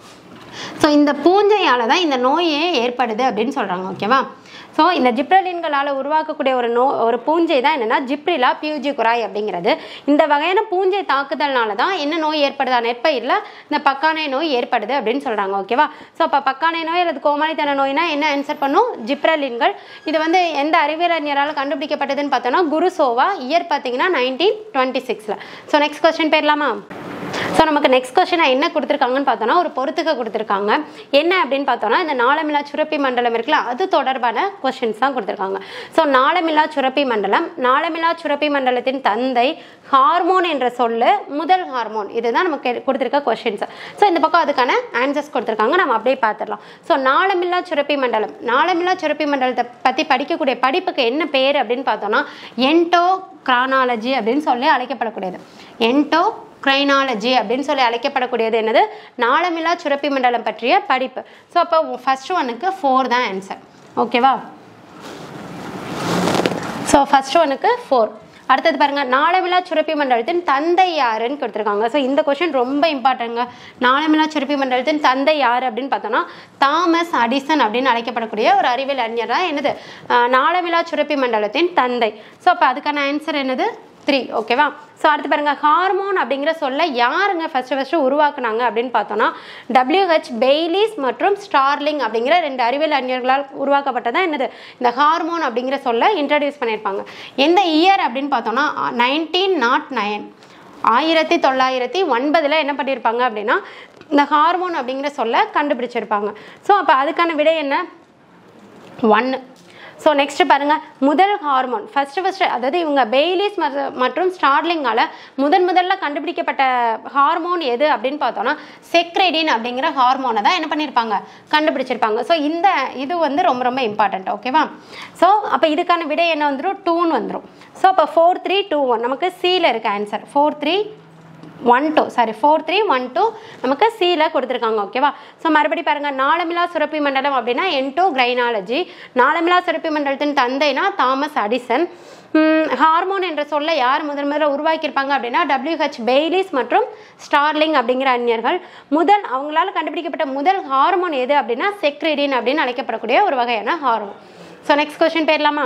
ஸோ இந்த பூஞ்சையால தான் இந்த நோயே ஏற்படுது அப்படின்னு சொல்றாங்க ஓகேவா. ஸோ இந்த ஜிப்ரலின்களால் உருவாக்கக்கூடிய ஒரு நோ ஒரு பூஞ்சை தான் என்னன்னா ஜிப்ரில்லா பியூஜிகுராய் அப்படிங்கிறது. இந்த வகையான பூஞ்சை தாக்குதல்னால தான் என்ன நோய் ஏற்படுதா, நெற்பயிரில் இந்த பக்கானை நோய் ஏற்படுது அப்படின்னு சொல்றாங்க ஓகேவா. ஸோ அப்போ பக்கானை நோய் அல்லது கோமாளித்தன நோய்னா என்ன ஆன்சர் பண்ணும், ஜிப்ரலின்கள். இது வந்து எந்த அறிவியல் அறிஞரால் கண்டுபிடிக்கப்பட்டதுன்னு பார்த்தோம்னா குரு சோவா, இயர் பார்த்தீங்கன்னா நைன்டீன் டுவெண்ட்டி சிக்ஸ்ல. ஸோ நெக்ஸ்ட் கொஸ்டின் போயிடலாமா? ஸோ நமக்கு நெக்ஸ்ட் கொஸ்டின் என்ன கொடுத்துருக்காங்கன்னு பார்த்தோன்னா ஒரு பொறுத்துக்க கொடுத்துருக்காங்க. என்ன அப்படின்னு பார்த்தோன்னா இந்த நாளமில்லா சுரப்பி மண்டலம் இருக்குல்ல, அது தொடர்பான கொஸ்டின்ஸ் தான் கொடுத்துருக்காங்க. ஸோ நாளமில்லா சுரப்பி மண்டலம், நாளமில்லா சுரப்பி மண்டலத்தின் தந்தை, ஹார்மோன் என்ற சொல்லு, முதல் ஹார்மோன், இதுதான் நமக்கு கொடுத்துருக்க கொஸ்டின்ஸ். ஸோ இந்த பக்கம் அதுக்கான ஆன்சர்ஸ் கொடுத்துருக்காங்க, நம்ம அப்படியே பார்த்துடலாம். ஸோ நாளமில்லா சுரப்பி மண்டலம், நாளமில்லா சுரப்பி மண்டலத்தை பற்றி படிக்கக்கூடிய படிப்புக்கு என்ன பேர் அப்படின்னு பார்த்தோன்னா என்டோ கிரானாலஜி அப்படின்னு சொல்லி அழைக்கப்படக்கூடியது. என்டோ க்ரைனாலஜி அப்படின்னு சொல்லி அழைக்கப்படக்கூடியது என்னது நாளமில்லா சுரப்பி மண்டலம் பற்றிய படிப்பு. ஸோ அப்போ ஃபர்ஸ்ட் ஒன்னுக்கு ஃபோர் தான் ஆன்சர். ஓகேவா? ஸோ ஃபர்ஸ்ட் ஒன்னுக்கு ஃபோர். அடுத்தது பாருங்க, நாளமில்லா சுரப்பி மண்டலத்தின் தந்தை யாருன்னு கொடுத்துருக்காங்க. ஸோ இந்த கொஸ்டின் ரொம்ப இம்பார்ட்டன்ங்க. நாளமில்லா சுரப்பி மண்டலத்தின் தந்தை யார் அப்படின்னு பார்த்தோம்னா தாமஸ் அடிசன் அப்படின்னு அழைக்கப்படக்கூடிய ஒரு அறிவியல் அறிஞர் தான் என்னது நாளமில்லா சுரப்பி மண்டலத்தின் தந்தை. ஸோ அப்போ அதுக்கான ஆன்சர் என்னது த்ரீ. ஓகேவா? ஸோ அடுத்து பாருங்க, ஹார்மோன் அப்படிங்கிற சொல்ல யாருங்க ஃபர்ஸ்ட் ஃபர்ஸ்ட் உருவாக்குனாங்க அப்படின்னு பார்த்தோம்னா டபிள்யூஹெச் பெய்லிஸ் மற்றும் ஸ்டார்லிங் அப்படிங்கிற ரெண்டு அறிவியல் அறிஞர்களால் உருவாக்கப்பட்டதான் என்னது இந்த ஹார்மோன் அப்படிங்கிற சொல்ல இன்ட்ரடியூஸ் பண்ணியிருப்பாங்க. எந்த இயர் அப்படின்னு பார்த்தோம்னா நைன்டீன் நாட் நைன் ஆயிரத்தி தொள்ளாயிரத்தி ஒன்பதுல என்ன பண்ணியிருப்பாங்க அப்படின்னா இந்த ஹார்மோன் அப்படிங்கிற சொல்ல கண்டுபிடிச்சிருப்பாங்க. ஸோ அப்போ அதுக்கான விடை என்ன ஒன்று. ஸோ நெக்ஸ்ட் பாருங்க, முதல் ஹார்மோன் ஃபர்ஸ்ட் ஃபர்ஸ்ட் அதாவது இவங்க பெய்லிஸ் மற்றும் ஸ்டார்லிங்கால முதன் முதல்ல கண்டுபிடிக்கப்பட்ட ஹார்மோன் எது அப்படின்னு பார்த்தோம்னா செக்ரெடின் அப்படிங்கிற ஹார்மோனை தான் என்ன பண்ணியிருப்பாங்க கண்டுபிடிச்சிருப்பாங்க. ஸோ இந்த இது வந்து ரொம்ப ரொம்ப இம்பார்ட்டன்ட். ஓகேவா? ஸோ அப்போ இதுக்கான விடை என்ன வந்துடும் டூன்னு வந்துடும். ஸோ அப்போ ஃபோர் த்ரீ டூ ஒன் நமக்கு சியில் இருக்க answer four three one two sorry four three one two நமக்கு சியில் கொடுத்துருக்காங்க. ஓகேவா? ஸோ மறுபடி பாருங்கள், நாளமில்லா சுரப்பி மண்டலம் அப்படின்னா என் டூ க்ரைனாலஜி, நாளமில்லா சுரப்பி மண்டலத்தின் தந்தைனா தாமஸ் அடிசன், ஹார்மோன் என்ற சொல்ல யார் முதன் முதல்ல உருவாக்கியிருப்பாங்க அப்படின்னா டபிள்யூஹெச் பெய்லிஸ் மற்றும் ஸ்டார்லிங் அப்படிங்கிற அறிஞர்கள். முதல் அவங்களால கண்டுபிடிக்கப்பட்ட முதல் ஹார்மோன் எது அப்படின்னா செக்ரெடின் அப்படின்னு அழைக்கப்படக்கூடிய ஒரு வகையான ஹார்மோன். ஸோ நெக்ஸ்ட் கொஸ்டின் போயிடலாமா?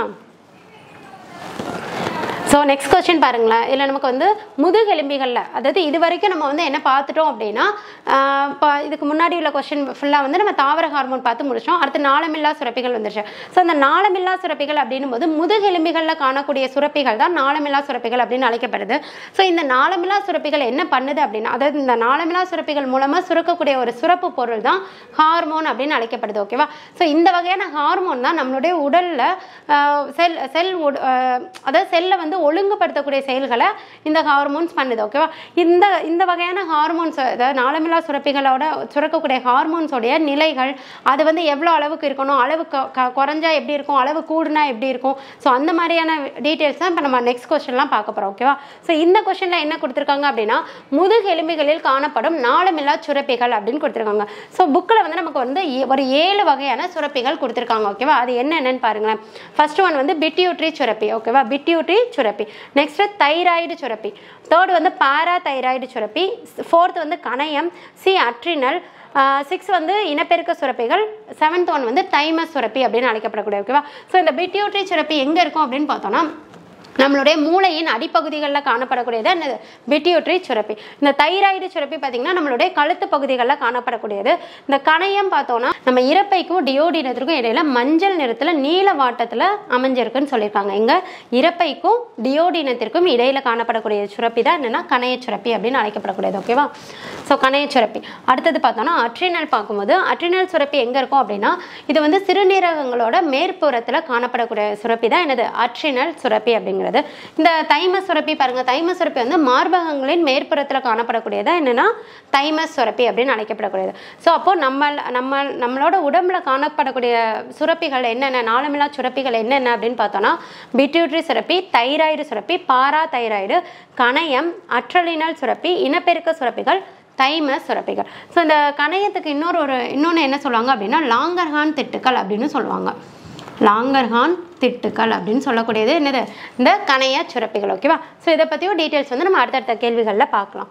ஸோ நெக்ஸ்ட் கொஸ்டின் பாருங்களேன். இதில் நமக்கு வந்து முதுகெலும்பிகளில் அதாவது இது வரைக்கும் நம்ம வந்து என்ன பார்த்துட்டோம் அப்படின்னா இப்போ இதுக்கு முன்னாடி உள்ள கொஸ்டின் ஃபுல்லாக வந்து நம்ம தாவர ஹார்மோன் பார்த்து முடிச்சோம். அடுத்து நாளமில்லா சுரப்பிகள் வந்துருச்சு. ஸோ அந்த நாளமில்லா சுரப்பிகள் அப்படின்னும் போது முதுகெலும்பிகளில் காணக்கூடிய சுரப்பிகள் தான் நாளமில்லா சுரப்பிகள் அப்படின்னு அழைக்கப்படுது. ஸோ இந்த நாளமில்லா சுரப்பிகள் என்ன பண்ணுது அப்படின்னா அதாவது இந்த நாளமில்லா சுரப்பிகள் மூலமாக சுரக்கக்கூடிய ஒரு சுரப்பு பொருள் தான் ஹார்மோன் அப்படின்னு அழைக்கப்படுது. ஓகேவா? ஸோ இந்த வகையான ஹார்மோன் தான் நம்மளுடைய உடலில் செல் செல் அதாவது செல்லை வந்து ஒழுங்குபடுத்தக்கூடிய செயல்களை இந்த ஹார்மோன்ஸ் பண்ணுது. ஓகேவா? இந்த இந்த வகையான ஹார்மோன்ஸ் அதாவது நாளமில்லா சுரப்பிகளோட சுரக்கக்கூடிய ஹார்மோன்ஸோடைய நிலைகள் அது வந்து எவ்வளோ அளவுக்கு இருக்கணும், அளவு குறைஞ்சா எப்படி இருக்கும், அளவு கூடுனா எப்படி இருக்கும், ஸோ அந்த மாதிரியான டீட்டெயில்ஸ் தான் இப்போ நம்ம நெக்ஸ்ட் கொஸ்டின்லாம் பார்க்க போகிறோம். ஓகேவா? ஸோ இந்த கொஸ்டினில் என்ன கொடுத்துருக்காங்க அப்படின்னா முதுகெலும்பிகளில் காணப்படும் நாளமில்லா சுரப்பிகள் அப்படின்னு கொடுத்துருக்காங்க. ஸோ புக்கில் வந்து நமக்கு வந்து ஒரு ஏழு வகையான சுரப்பிகள் கொடுத்துருக்காங்க. ஓகேவா? அது என்னென்னு பாருங்களேன். ஃபர்ஸ்ட் ஒன் வந்து பிட்யூட்ரி சுரப்பி. ஓகேவா? பிட்யூட்ரி சுரப்பி. நெக்ஸ்ட் தைராய்டு சுரப்பி. தேர்ட் வந்து பாரா தைராய்டு சுரப்பி. ஃபோர்த் வந்து கணையம். C adrenal. சிக்ஸ் வந்து இனப்பெருக்க சுரப்பிகள். செவன்த் ஒன் வந்து தைமஸ் சுரப்பி அப்படின்னு அழைக்கப்படக்கூடிய. ஓகேவா? ஸோ இந்த பிட்யூட்ரி சுரப்பி எங்கே இருக்கும் அப்படின்னு பார்த்தோம்னா நம்மளுடைய மூளையின் அடிப்பகுதிகளில் காணப்படக்கூடியது என்னது பிட்யூட்ரி சுரப்பி. இந்த தைராய்டு சுரப்பி பார்த்தீங்கன்னா நம்மளுடைய கழுத்து பகுதிகளில் காணப்படக்கூடியது. இந்த கணையம் பார்த்தோம்னா நம்ம இறப்பைக்கும் டியோடினத்திற்கும் இடையில மஞ்சள் நிறத்தில் நீல வாட்டத்தில் அமைஞ்சிருக்குன்னு சொல்லியிருக்காங்க. இங்கே இறப்பைக்கும் டியோடினத்திற்கும் இடையில காணப்படக்கூடிய சுரப்பி தான் என்னன்னா கணைய சுரப்பி அப்படின்னு அழைக்கப்படக்கூடியது. ஓகேவா? ஸோ கணைய சுரப்பி. அடுத்தது பார்த்தோம்னா அட்ரினல் பார்க்கும்போது அட்ரினல் சுரப்பி எங்கே இருக்கும் அப்படின்னா இது வந்து சிறுநீரகங்களோட மேற்புறத்தில் காணப்படக்கூடிய சுரப்பி தான் என்னது அட்ரினல் சுரப்பி அப்படிங்கிறது. இந்த தைமஸ் சுரப்பி பாருங்க, தைமஸ் சுரப்பி வந்து மார்பகங்களின் மேற்புறத்தில் காணப்படக்கூடியது என்னன்னா தைமஸ் சுரப்பி அப்படின்னு அழைக்கப்படக்கூடியது. ஸோ அப்போ நம்ம நம்ம நம்மளோட உடம்புல காணப்படக்கூடிய சுரப்பிகள் என்னென்ன நாளமில்லா சுரப்பிகள் என்னென்ன அப்படின்னு பார்த்தோம்னா பிட்யூட்ரி சுரப்பி, தைராய்டு சுரப்பி, பாரா தைராய்டு, கணையம், அட்ரினல் சுரப்பி, இனப்பெருக்க சுரப்பிகள், தைமஸ் சுரப்பிகள். ஸோ இந்த கணையத்துக்கு இன்னொரு ஒரு இன்னொன்று என்ன சொல்லுவாங்க அப்படின்னா லாங்கர்ஹான் திட்டுக்கள் அப்படின்னு சொல்லுவாங்க. லாங்கர்ஹான் திட்டுக்கள் அப்படின்னு சொல்லக்கூடியது என்னது இந்த கணைய சுரப்பிகள். ஓகேவா? ஸோ இதை பற்றியும் டீட்டெயில்ஸ் வந்து நம்ம அடுத்தடுத்த கேள்விகளில் பார்க்கலாம்.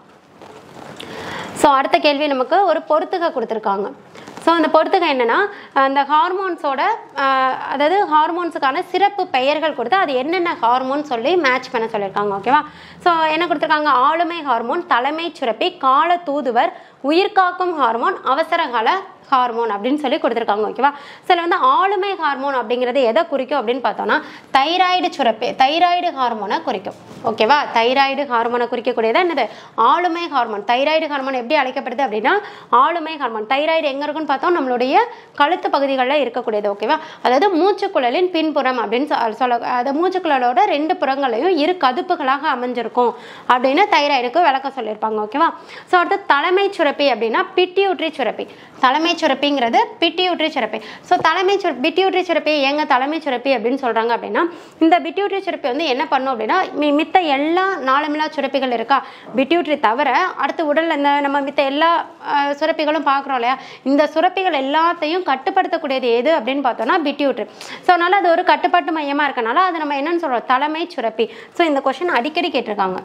ஸோ அடுத்த கேள்வி நமக்கு ஒரு பொறுத்துக கொடுத்துருக்காங்க. ஸோ அந்த பொறுத்துக என்னென்னா அந்த ஹார்மோன்ஸோட அதாவது ஹார்மோன்ஸுக்கான சிறப்பு பெயர்கள் கொடுத்து அது என்னென்ன ஹார்மோன் சொல்லி மேட்ச் பண்ண சொல்லியிருக்காங்க. ஓகேவா? ஸோ என்ன கொடுத்துருக்காங்க ஆளுமை ஹார்மோன், தலைமை சுரப்பி, கால தூதுவர், உயிர்காக்கும் ஹார்மோன், அவசரகால ஹார்மோன் அப்படின்னு சொல்லி கொடுத்துருக்காங்க. ஓகேவா? சில வந்து ஆளுமை ஹார்மோன் அப்படிங்கிறது எதை குறிக்கும் அப்படின்னு பார்த்தோம்னா தைராய்டு சுரப்பி தைராய்டு ஹார்மோனை குறிக்கும். ஓகேவா? தைராய்டு ஹார்மோனை குறிக்கக்கூடியது என்னது ஆளுமை ஹார்மோன். தைராய்டு ஹார்மோன் எப்படி அழைக்கப்படுது அப்படின்னா ஆளுமை ஹார்மோன். தைராய்டு எங்கே இருக்குன்னு பார்த்தோம் நம்மளுடைய கழுத்து பகுதிகளில் இருக்கக்கூடியது. ஓகேவா? அதாவது மூச்சுக்குழலின் பின்புறம் அப்படின்னு சொல்ல அது மூச்சுக்குழலோட ரெண்டு புறங்களையும் இரு கதுப்புகளாக அமைஞ்சிருக்கும் அப்படின்னு தைராய்டுக்கு விளக்கம் சொல்லியிருப்பாங்க. ஓகேவா? ஸோ அடுத்து தலைமை சுரப்பி அப்படின்னா பிட்யூட்ரி சுரப்பி. தலைமை சுரப்பிங்கிறது பிட்யூட்டரி சுரப்பி. ஸோ தலைமை சு பிட்யூட்டரி சுரப்பி ஏங்க தலைமை சுரப்பி அப்படின்னு சொல்கிறாங்க அப்படின்னா, இந்த பிட்யூட்டரி சுரப்பி வந்து என்ன பண்ணும் அப்படின்னா, மித்த எல்லா நாளமில்லா சுரப்பிகள் இருக்கா, பிட்யூட்டரி தவிர அடுத்து உடலில் இந்த நம்ம மித்த எல்லா சுரப்பிகளும் பார்க்குறோம் இல்லையா, இந்த சுரப்பிகள் எல்லாத்தையும் கட்டுப்படுத்தக்கூடியது எது அப்படின்னு பார்த்தோம்னா பிட்யூட்டரி. ஸோ அதனால் அது ஒரு கட்டுப்பாட்டு மையமாக இருக்கனால அது நம்ம என்னன்னு சொல்கிறோம், தலைமை சுரப்பி. ஸோ இந்த கொஸ்டின் அடிக்கடி கேட்டிருக்காங்க.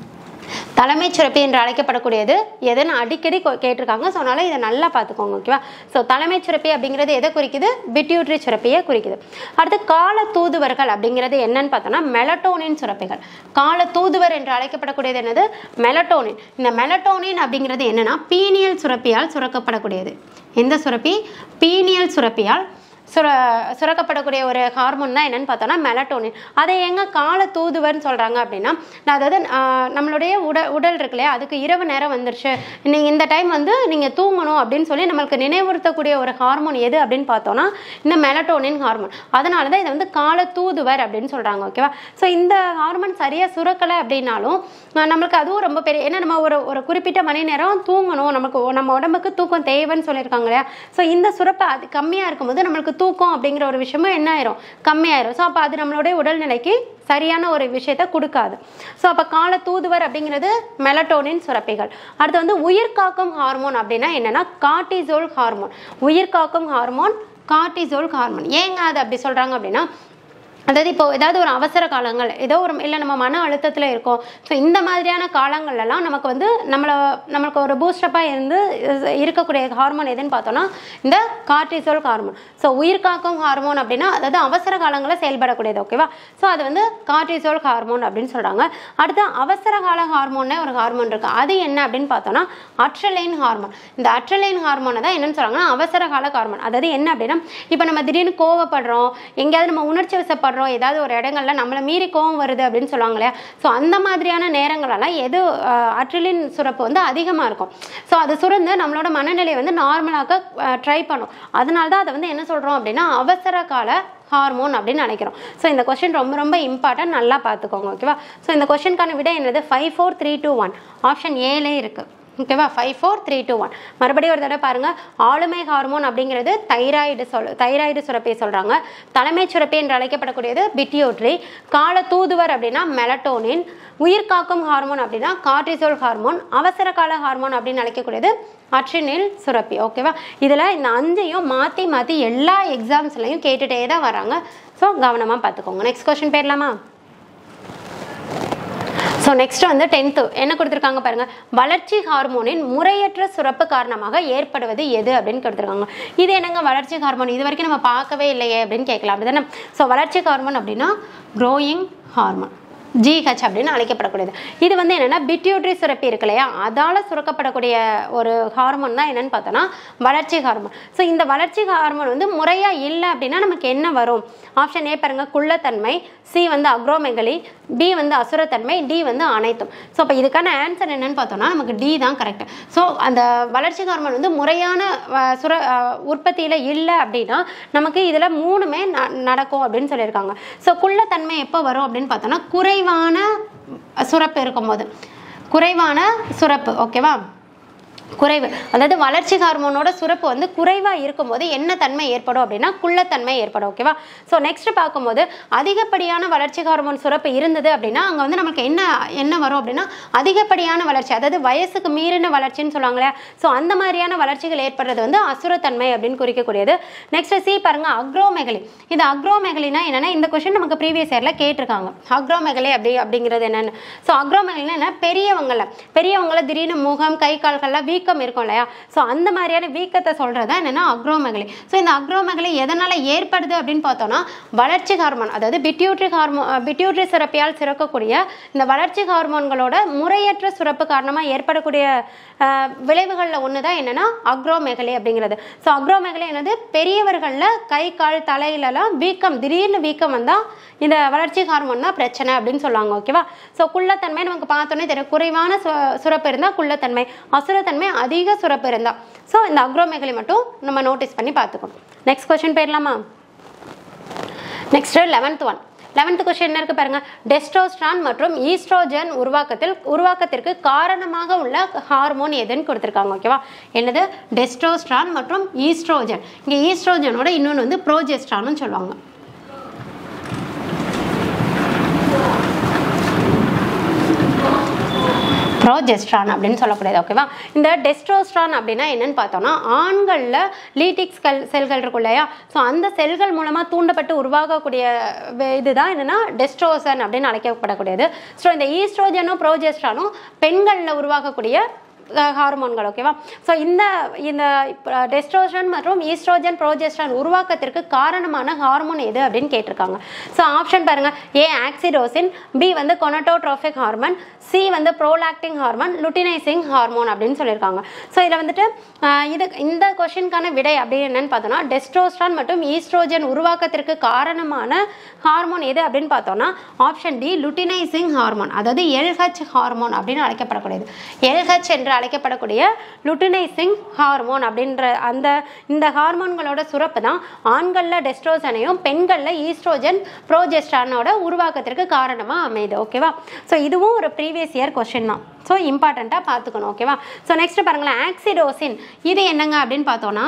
தலைமை சுரப்பி என்று அழைக்கப்படக்கூடியது எதுன்னு அடிக்கடி கேட்டிருக்காங்க. ஸோ அதனால் இதை நல்லா பார்த்துக்கோங்க. ஓகேவா. ஸோ தலைமை சுரப்பி அப்படிங்கிறது எதை குறிக்குது, பிட்யூட்டரி சுரப்பியை குறிக்குது. அடுத்து கால தூதுவர்கள் அப்படிங்கிறது என்னன்னு பார்த்தோம்னா மெலட்டோனின் சுரப்பிகள். கால தூதுவர் என்று அழைக்கப்படக்கூடியது என்னது, மெலட்டோனின். இந்த மெலட்டோனின் அப்படிங்கிறது என்னன்னா பீனியல் சுரப்பியால் சுரக்கப்படக்கூடியது. எந்த சுரப்பி, பீனியல் சுரப்பியால் சுர சுரக்கப்படக்கூடிய ஒரு ஹார்மோன் தான் என்னன்னு பார்த்தோன்னா மெலட்டோனின். அதை எங்க கால தூதுவர்னு சொல்கிறாங்க அப்படின்னா, அதாவது நம்மளுடைய உடல் உடல் இருக்கு இல்லையா, அதுக்கு இரவு நேரம் வந்துருச்சு, நீங்கள் இந்த டைம் வந்து நீங்கள் தூங்கணும் அப்படின்னு சொல்லி நம்மளுக்கு நினைவுறுத்தக்கூடிய ஒரு ஹார்மோன் எது அப்படின்னு பார்த்தோன்னா இந்த மெலட்டோனின் ஹார்மோன். அதனால தான் இதை வந்து கால தூதுவர் அப்படின்னு சொல்கிறாங்க. ஓகேவா. ஸோ இந்த ஹார்மோன் சரியாக சுரக்கலை அப்படின்னாலும் நம்மளுக்கு அதுவும் ரொம்ப பெரிய, ஏன்னா நம்ம ஒரு ஒரு குறிப்பிட்ட மணி நேரம் தூங்கணும், நமக்கு நம்ம உடம்புக்கு தூக்கம் தேவைன்னு சொல்லியிருக்காங்க இல்லையா. ஸோ இந்த சுரப்பு அது கம்மியாக இருக்கும்போது நம்மளுக்கு தூக்கம் அப்படிங்கிற ஒரு விஷயமும் என்ன ஆயிரும், கம்மியாயிரும். ஸோ அப்போ அது நம்மளுடைய உடல்நிலைக்கு சரியான ஒரு விஷயத்தை கொடுக்காது. ஸோ அப்போ கால தூதுவர் அப்படிங்கிறது மெலட்டோனின் சுரப்பிகள். அடுத்து வந்து உயிர்காக்கும் ஹார்மோன் அப்படின்னா என்னன்னா கார்டிசோல் ஹார்மோன். உயிர்காக்கும் ஹார்மோன் கார்டிசோல் ஹார்மோன். ஏங்க அது அப்படி சொல்றாங்க அப்படின்னா, அதாவது இப்போ ஏதாவது ஒரு அவசர காலங்கள், ஏதோ ஒரு இல்லை நம்ம மன அழுத்தத்தில் இருக்கோம், ஸோ இந்த மாதிரியான காலங்கள்லாம் நமக்கு வந்து நம்மளை நம்மளுக்கு ஒரு பூஸ்டப்பாக இருந்து இருக்கக்கூடிய ஹார்மோன் எதுன்னு பார்த்தோன்னா இந்த கார்டிசோல் ஹார்மோன். ஸோ உயிர்காக்கும் ஹார்மோன் அப்படின்னா அதாவது அவசர காலங்களில் செயல்படக்கூடியது. ஓகேவா. ஸோ அது வந்து கார்டிசோல் ஹார்மோன் அப்படின்னு சொல்கிறாங்க. அடுத்து அவசர கால ஹார்மோன்னே ஒரு ஹார்மோன் இருக்குது. அது என்ன அப்படின்னு பார்த்தோன்னா அட்ரலைன் ஹார்மோன். இந்த அட்ரலைன் ஹார்மோனை தான் என்னன்னு சொல்கிறாங்கன்னா அவசர கால ஹார்மோன். அதாவது என்ன அப்படின்னா, இப்போ நம்ம திடீர்னு கோவப்படுறோம், எங்கேயாவது நம்ம உணர்ச்சி வசப்படுறோம், ஏதாவது ஒரு இடங்கள்ல நம்மள மீறி கோவம் வருது அப்படின்னு சொல்லுவாங்க இல்லையா. ஸோ அந்த மாதிரியான நேரங்களெல்லாம் எது அட்ரிலின் சுரப்பு வந்து அதிகமாக இருக்கும். ஸோ அது சுரந்து நம்மளோட மனநிலையை வந்து நார்மலாக ட்ரை பண்ணும். அதனால தான் அதை வந்து என்ன சொல்கிறோம் அப்படின்னா அவசர கால ஹார்மோன் அப்படின்னு நினைக்கிறோம். ஸோ இந்த கொஸ்டின் ரொம்ப ரொம்ப இம்பார்ட்டன்ட், நல்லா பார்த்துக்கோங்க. ஓகேவா. ஸோ இந்த கொஸ்டினுக்கான விட என்னது five four three two one option ஏலே இருக்குது. ஓகேவா. Five four three two one மறுபடியும் ஒரு தடவை பாருங்கள். ஆளுமை ஹார்மோன் அப்படிங்கிறது தைராய்டு சொல் தைராய்டு சுரப்பியை சொல்கிறாங்க. தலைமை சுரப்பி என்று அழைக்கப்படக்கூடியது பிட்யூட்டரி. கால தூதுவர் அப்படின்னா மெலட்டோனின். உயிர்காக்கும் ஹார்மோன் அப்படின்னா கார்டிசோல் ஹார்மோன். அவசர கால ஹார்மோன் அப்படின்னு அழைக்கக்கூடியது அட்ரினில் சுரப்பி. ஓகேவா. இதில் இந்த அஞ்சையும் மாற்றி மாற்றி எல்லா எக்ஸாம்ஸ்லையும் கேட்டுகிட்டே தான் வராங்க. ஸோ கவனமாக பார்த்துக்கோங்க. நெக்ஸ்ட் கொஸ்டின் போயிடலாமா. ஸோ நெக்ஸ்ட் வந்து டென்த்து என்ன கொடுத்துருக்காங்க பாருங்கள். வளர்ச்சி ஹார்மோனின் முறையற்ற சுரப்பு காரணமாக ஏற்படுவது எது அப்படின்னு கொடுத்துருக்காங்க. இது என்னங்க வளர்ச்சி ஹார்மோன், இது வரைக்கும் நம்ம பார்க்கவே இல்லையே அப்படின்னு கேட்கலாம், அப்படி தானே. ஸோ வளர்ச்சி ஹார்மோன் அப்படின்னா க்ரோயிங் ஹார்மோன், ஜிஹெச் அப்படின்னு அழைக்கப்படக்கூடியது. இது வந்து என்னென்னா பிட்யூட்டரி சுரப்பி இருக்கு இல்லையா, அதால் சுரக்கப்படக்கூடிய ஒரு ஹார்மோன் தான் என்னென்னு பார்த்தோன்னா வளர்ச்சி ஹார்மோன். ஸோ இந்த வளர்ச்சி ஹார்மோன் வந்து முறையாக இல்லை அப்படின்னா நமக்கு என்ன வரும். ஆப்ஷன் ஏ பாருங்கள் குள்ளத்தன்மை, சி வந்து அக்ரோமெகலி, பி வந்து அசுரத்தன்மை, டி வந்து அனைத்தும். ஸோ அப்போ இதுக்கான ஆன்சர் என்னன்னு பார்த்தோம்னா நமக்கு டி தான் கரெக்ட். ஸோ அந்த வளர்ச்சி ஹார்மோன் வந்து முறையான சுர உற்பத்தியில் இல்லை அப்படின்னா நமக்கு இதில் மூணுமே நடக்கும் அப்படின்னு சொல்லியிருக்காங்க. ஸோ குள்ளத்தன்மை எப்போ வரும் அப்படின்னு பார்த்தோன்னா குறைவான சுரப்பு இருக்கும்போது, குறைவான சுரப்பு. ஓகேவா. குறைவு, அதாவது வளர்ச்சி ஹார்மோனோட சுரப்பு வந்து குறைவாக இருக்கும்போது என்ன தன்மை ஏற்படும் அப்படின்னா குள்ளத்தன்மை ஏற்படும். ஓகேவா. ஸோ நெக்ஸ்ட் பார்க்கும்போது அதிகப்படியான வளர்ச்சி ஹார்மோன் சுரப்பு இருந்தது அப்படின்னா அங்கே வந்து நமக்கு என்ன என்ன வரும் அப்படின்னா அதிகப்படியான வளர்ச்சி, அதாவது வயசுக்கு மீறின வளர்ச்சின்னு சொல்லுவாங்க இல்லையா. ஸோ அந்த மாதிரியான வளர்ச்சிகள் ஏற்படுறது வந்து அசுரத்தன்மை அப்படின்னு குறிக்கக்கூடியது. நெக்ஸ்ட் சி பாருங்க அக்ரோமெகலி. இது அக்ரோமெகலினா என்னன்னா இந்த கொஸ்டின் நமக்கு ப்ரீவியஸ் இயர்ல கேட்டிருக்காங்க. அக்ரோமெகலி அப்படி அப்படிங்கிறது என்னன்னு. ஸோ அக்ரோமெகலினா என்ன, பெரியவங்கள பெரியவங்கள திடீர்னு முகம் கை கால்கள்லாம் வீக்கம் இருக்கும் இல்லையா. ஸோ அந்த மாதிரியான வீக்கத்தை சொல்றது என்னன்னா அக்ரோமெகலி. ஸோ இந்த அக்ரோமெகலி எதனால ஏற்படுது அப்படின்னு பார்த்தோம்னா வளர்ச்சி ஹார்மோன், அதாவது பிட்யூட்டரி ஹார்மோன் பிட்யூட்டரி சுரப்பியால் சுரக்கக்கூடிய இந்த வளர்ச்சி ஹார்மோன்களோட முறையற்ற சுரப்பு காரணமாக ஏற்படக்கூடிய விளைவுகளில் ஒன்று தான் என்னன்னா அக்ரோமெகலி அப்படிங்கிறது. ஸோ அக்ரோமெகலி என்னது பெரியவர்களில் கை கால் தலையிலலாம் வீக்கம், திடீர்னு வீக்கம் வந்தால் இந்த வளர்ச்சி ஹார்மோன் தான் பிரச்சனை அப்படின்னு சொல்லுவாங்க. ஓகேவா. ஸோ குள்ளத்தன்மை நமக்கு பார்த்தோன்னே தெரியும், குறைவான சுரப்பு இருந்தால் குள்ளத்தன்மை, அசுரத்தன்மை அதிக சுரப்பு இருந்தா. ஸோ இந்த அக்ரோமெகலி மட்டும் நம்ம நோட்டீஸ் பண்ணி பார்த்துக்கணும். நெக்ஸ்ட் கொஸ்டின் போயிடலாமா. Next eleventh one. Eleventh question என்ன இருக்கு பாருங்க, டெஸ்டோஸ்டரான் மற்றும் ஈஸ்ட்ரோஜன் உருவாக்கத்தில் உருவாக்கத்திற்கு காரணமாக உள்ள ஹார்மோன் எதுன்னு கொடுத்துருக்காங்க. ஓகேவா, என்னது டெஸ்டோஸ்டரான் மற்றும் ஈஸ்ட்ரோஜன். இங்கே ஈஸ்ட்ரோஜனோட இன்னொன்று வந்து ப்ரோஜெஸ்ட்ரான்னு சொல்லுவாங்க. ப்ரோஜெஸ்ட்ரான் அப்படின்னு சொல்லக்கூடியது. ஓகேவா, இந்த டெஸ்டோஸ்டரான் அப்படின்னா என்னன்னு பார்த்தோம்னா ஆண்களில் லீட்டிக் செல் செல்கள் இருக்கும் இல்லையா, ஸோ அந்த செல்கள் மூலமாக தூண்டப்பட்டு உருவாகக்கூடிய இதுதான் என்னென்னா டெஸ்ட்ரோசன் அப்படின்னு அழைக்கப்படக்கூடியது. ஸோ இந்த ஈஸ்ட்ரோஜனும் ப்ரோஜெஸ்ட்ரானும் பெண்களில் உருவாகக்கூடிய ஹார்மோன்கள். ஓகேவா, ஸோ இந்த இந்த டெஸ்ட்ரோஜன் மற்றும் ஈஸ்ட்ரோஜன் ப்ரோஜெஸ்ட்ரான் உருவாக்கத்திற்கு காரணமான ஹார்மோன் எது அப்படின்னு கேட்டிருக்காங்க. ஸோ ஆப்ஷன் பாருங்க, ஏ ஆக்சிடோசின், பி வந்து கொனட்டோட்ரோபிக் ஹார்மோன், சி வந்து ப்ரோலாக்டிங் ஹார்மோன், லுட்டினைசிங் ஹார்மோன் அப்படின்னு சொல்லியிருக்காங்க. ஸோ இதில் வந்துட்டு இது இந்த கொஸ்டினுக்கான விடை அப்படின்னு என்னன்னு பார்த்தோம்னா டெஸ்ட்ரோஸ்டரான் மற்றும் ஈஸ்ட்ரோஜன் உருவாக்கத்திற்கு காரணமான ஹார்மோன் எது அப்படின்னு பார்த்தோம்னா ஆப்ஷன் டி லுட்டினைசிங் ஹார்மோன், அதாவது எல்ஹெச் ஹார்மோன் அப்படின்னு அழைக்கப்படக்கூடியது. எல்ஹெச் என்று அழைக்கப்படக்கூடிய லுட்டினைசிங் ஹார்மோன் அப்படின்ற அந்த இந்த ஹார்மோன்களோட சுரப்பு தான் ஆண்களில் டெஸ்ட்ரோசனையும் பெண்களில் ஈஸ்ட்ரோஜன் ப்ரோஜெஸ்ட்ரானோட உருவாக்கத்திற்கு காரணமாக அமையுது. ஓகேவா, ஸோ இதுவும் ஒரு ப்ரீவியஸ் இயர் கொஸ்டின் தான். ஸோ இம்பார்ட்டண்ட்டாக பார்த்துக்கணும். ஓகேவா, ஸோ நெக்ஸ்ட் பாருங்களேன், ஆக்சிடோசின் இது என்னங்க அப்படின்னு பார்த்தோன்னா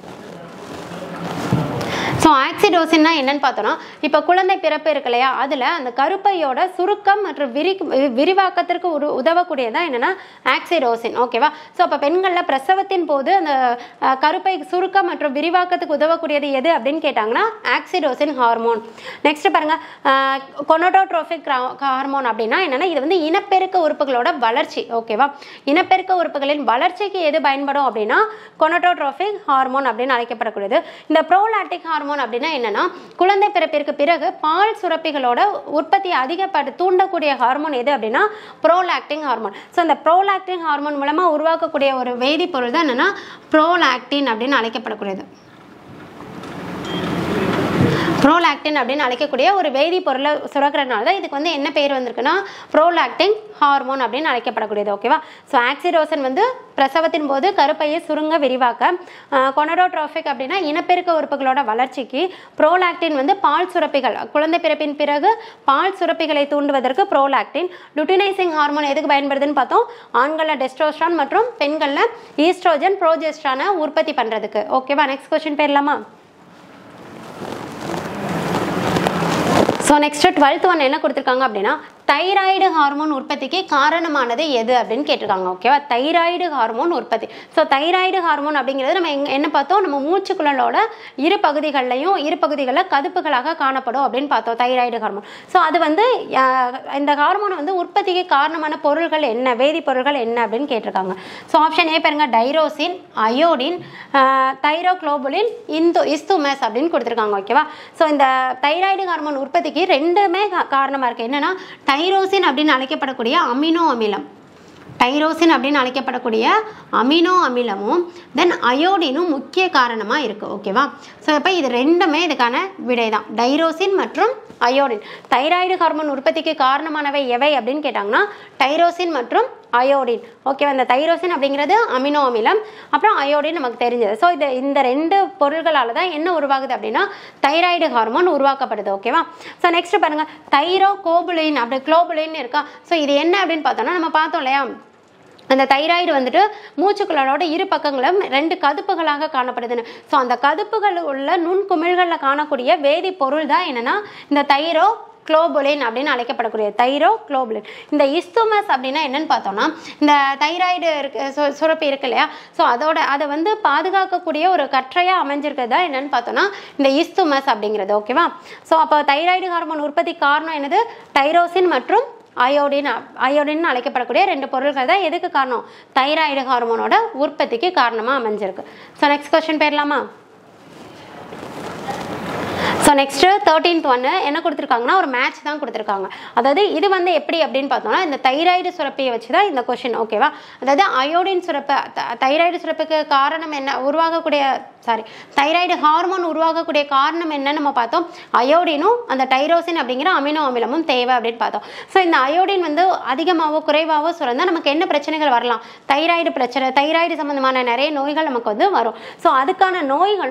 ஸோ ஆக்சிடோசின்னா என்னன்னு பார்த்தோன்னா இப்போ குழந்தை பிறப்பு இருக்கு இல்லையா, அதில் அந்த கருப்பையோட சுருக்கம் மற்றும் விரி விரிவாக்கத்திற்கு ஒரு உதவக்கூடியதான் என்னென்னா ஆக்சிடோசின். ஓகேவா, ஸோ அப்போ பெண்களில் பிரசவத்தின் போது அந்த கருப்பை சுருக்கம் மற்றும் விரிவாக்கத்துக்கு உதவக்கூடியது எது அப்படின்னு கேட்டாங்கன்னா ஆக்சிடோசின் ஹார்மோன். நெக்ஸ்ட் பாருங்க, கொனோட்டோட்ரோபிக் ஹார்மோன் அப்படின்னா என்னென்னா இது வந்து இனப்பெருக்க உறுப்புகளோட வளர்ச்சி. ஓகேவா, இனப்பெருக்க உறுப்புகளின் வளர்ச்சிக்கு எது பயன்படும் அப்படின்னா கொனோட்டோட்ரோபிக் ஹார்மோன் அப்படின்னு அழைக்கப்படக்கூடியது. இந்த ப்ரோலாக்டிக் ஹார்மோன் அப்படின்னா என்னன்னா குழந்தை பிறப்பிற்கு பிறகு பால் சுரப்பிகளோட உற்பத்தி அதிகப்பட்டு தூண்டக்கூடிய ஹார்மோன் எது அப்படின்னா ப்ரோலாக்டின் ஹார்மோன். ஸோ இந்த ப்ரோலாக்டின் ஹார்மோன் மூலமா உருவாக்கக்கூடிய ஒரு வேதிப்பொருள் தான் என்னன்னா ப்ரோலாக்டின் அப்படின்னு அழைக்கப்படக்கூடியது. ப்ரோலாக்டின் அப்படின்னு அழைக்கக்கூடிய ஒரு வேதிப்பொருளை சுரக்கிறதுனால தான் இதுக்கு வந்து என்ன பேர் வந்திருக்குன்னா ப்ரோலாக்டின் ஹார்மோன் அப்படின்னு அழைக்கப்படக்கூடியது. ஓகேவா, ஸோ ஆக்சிடோசன் வந்து பிரசவத்தின் போது கருப்பையை சுருங்க விரிவாக்க, கொனோட்டோட்ரோபிக் அப்படின்னா இனப்பெருக்க உறுப்புகளோட வளர்ச்சிக்கு, ப்ரோலாக்டின் வந்து பால் சுரப்பிகள் குழந்தை பிறப்பின் பிறகு பால் சுரப்பிகளை தூண்டுவதற்கு ப்ரோலாக்டின், லுட்டினைசிங் ஹார்மோன் எதுக்கு பயன்படுதுன்னு பார்த்தோம் ஆண்களில் டெஸ்டோஸ்டரான் மற்றும் பெண்களில் ஈஸ்ட்ரோஜன் ப்ரோஜெஸ்ட்ரானை உற்பத்தி பண்ணுறதுக்கு. ஓகேவா, நெக்ஸ்ட் கொஸ்டின் போயிடலாமா. ஸோ நெக்ஸ்ட் டுவெல்த் ஒன் என்ன கொடுத்துருக்காங்க அப்படின்னா தைராய்டு ஹார்மோன் உற்பத்திக்கு காரணமானது எது அப்படின்னு கேட்டிருக்காங்க. ஓகேவா, தைராய்டு ஹார்மோன் உற்பத்தி. ஸோ தைராய்டு ஹார்மோன் அப்படிங்கிறது நம்ம என்ன பார்த்தோம், நம்ம மூச்சுக்குழலோட இரு பகுதிகள்லையும் இரு பகுதிகளில் கதுப்புகளாக காணப்படும் அப்படின்னு பார்த்தோம் தைராய்டு ஹார்மோன். ஸோ அது வந்து இந்த ஹார்மோன் வந்து உற்பத்திக்கு காரணமான பொருள்கள் என்ன, வேதிப்பொருள்கள் என்ன அப்படின்னு கேட்டிருக்காங்க. ஸோ ஆப்ஷன் ஏ பாருங்க, டைரோசின், அயோடின், தைரோக்ளோபுலின், இந்து இஸ்துமஸ் அப்படின்னு கொடுத்துருக்காங்க. ஓகேவா, ஸோ இந்த தைராய்டு ஹார்மோன் உற்பத்திக்கு ரெண்டுமே காரணமாக இருக்குது. என்னென்னா தைரோசின் அப்படின்னு அழைக்கப்படக்கூடிய அமினோ அமிலம், டைரோசின் அப்படின்னு அழைக்கப்படக்கூடிய அமினோ அமிலமும் தென் அயோடினும் முக்கிய காரணமாக இருக்குது. ஓகேவா, ஸோ இப்போ இது ரெண்டுமே இதுக்கான விடை தான், டைரோசின் மற்றும் அயோடின். தைராய்டு ஹார்மோன் உற்பத்திக்கு காரணமானவை எவை அப்படின்னு கேட்டாங்கன்னா டைரோசின் மற்றும் அயோடின். ஓகேவா, இந்த தைரோசின் அப்படிங்கிறது அமினோ அமிலம், அப்புறம் அயோடின் நமக்கு தெரிஞ்சது. ஸோ இது இந்த ரெண்டு பொருள்களால் தான் என்ன உருவாகுது அப்படின்னா தைராய்டு ஹார்மோன் உருவாக்கப்படுது. ஓகேவா, ஸோ நெக்ஸ்ட் பாருங்க, தைரோ கோபுலின் அப்படி குளோபுலின் இருக்கா. ஸோ இது என்ன அப்படின்னு பார்த்தோம்னா நம்ம பார்த்தோம் இல்லையா, அந்த தைராய்டு வந்துட்டு மூச்சுக்குழலோட இரு பக்கங்களும் ரெண்டு கதுப்புகளாக காணப்படுதுன்னு. ஸோ அந்த கதுப்புகள் உள்ள நுண்குமிழ்களில் காணக்கூடிய வேதிப்பொருள் தான் என்னன்னா இந்த தைரோ குளோபுலின் அப்படின்னு அழைக்கப்படக்கூடிய தைரோ குளோபுலின். இந்த இஸ்துமஸ் அப்படின்னா என்னன்னு பார்த்தோம்னா இந்த தைராய்டு இருக்கு சுரப்பி இருக்கு இல்லையா, ஸோ அதோட அதை வந்து பாதுகாக்கக்கூடிய ஒரு கற்றையாக அமைஞ்சிருக்கிறது தான் என்னன்னு பார்த்தோம்னா இந்த இஸ்துமஸ் அப்படிங்கிறது. ஓகேவா, ஸோ அப்போ தைராய்டு ஹார்மோன் உற்பத்தி காரணம் என்னது, டைரோசின் மற்றும் அயோடின் அயோடின் அழைக்கப்படக்கூடிய ரெண்டு பொருட்கள் தான் எதுக்கு காரணம், தைராய்டு ஹார்மோனோட உற்பத்திக்கு காரணமாக அமைஞ்சிருக்கு. ஸோ நெக்ஸ்ட் கொஸ்டின் போயிடலாமா. ஸோ நெக்ஸ்ட்டு தேர்ட்டீன்த் ஒன்று என்ன கொடுத்துருக்காங்கன்னா ஒரு மேட்ச் தான் கொடுத்துருக்காங்க. அதாவது இது வந்து எப்படி அப்படின்னு பார்த்தோம்னா இந்த தைராய்டு சுரப்பியை வச்சு தான் இந்த கொஷின். ஓகேவா, அதாவது அயோடின் சுரப்பு தைராய்டு சுரப்புக்கு காரணம் என்ன, உருவாகக்கூடிய சாரி தைராய்டு ஹார்மோன் உருவாகக்கூடிய காரணம் என்னன்னு நம்ம பார்த்தோம், அயோடினும் அந்த டைரோசின் அப்படிங்கிற அமினோ அமிலமும் தேவை அப்படின்னு பார்த்தோம். ஸோ இந்த அயோடின் வந்து அதிகமாகவோ குறைவாகவோ சுரந்தால் நமக்கு என்ன பிரச்சனைகள் வரலாம், தைராய்டு பிரச்சனை, தைராய்டு சம்மந்தமான நிறைய நோய்கள் நமக்கு வந்து வரும். ஸோ அதுக்கான நோய்களும்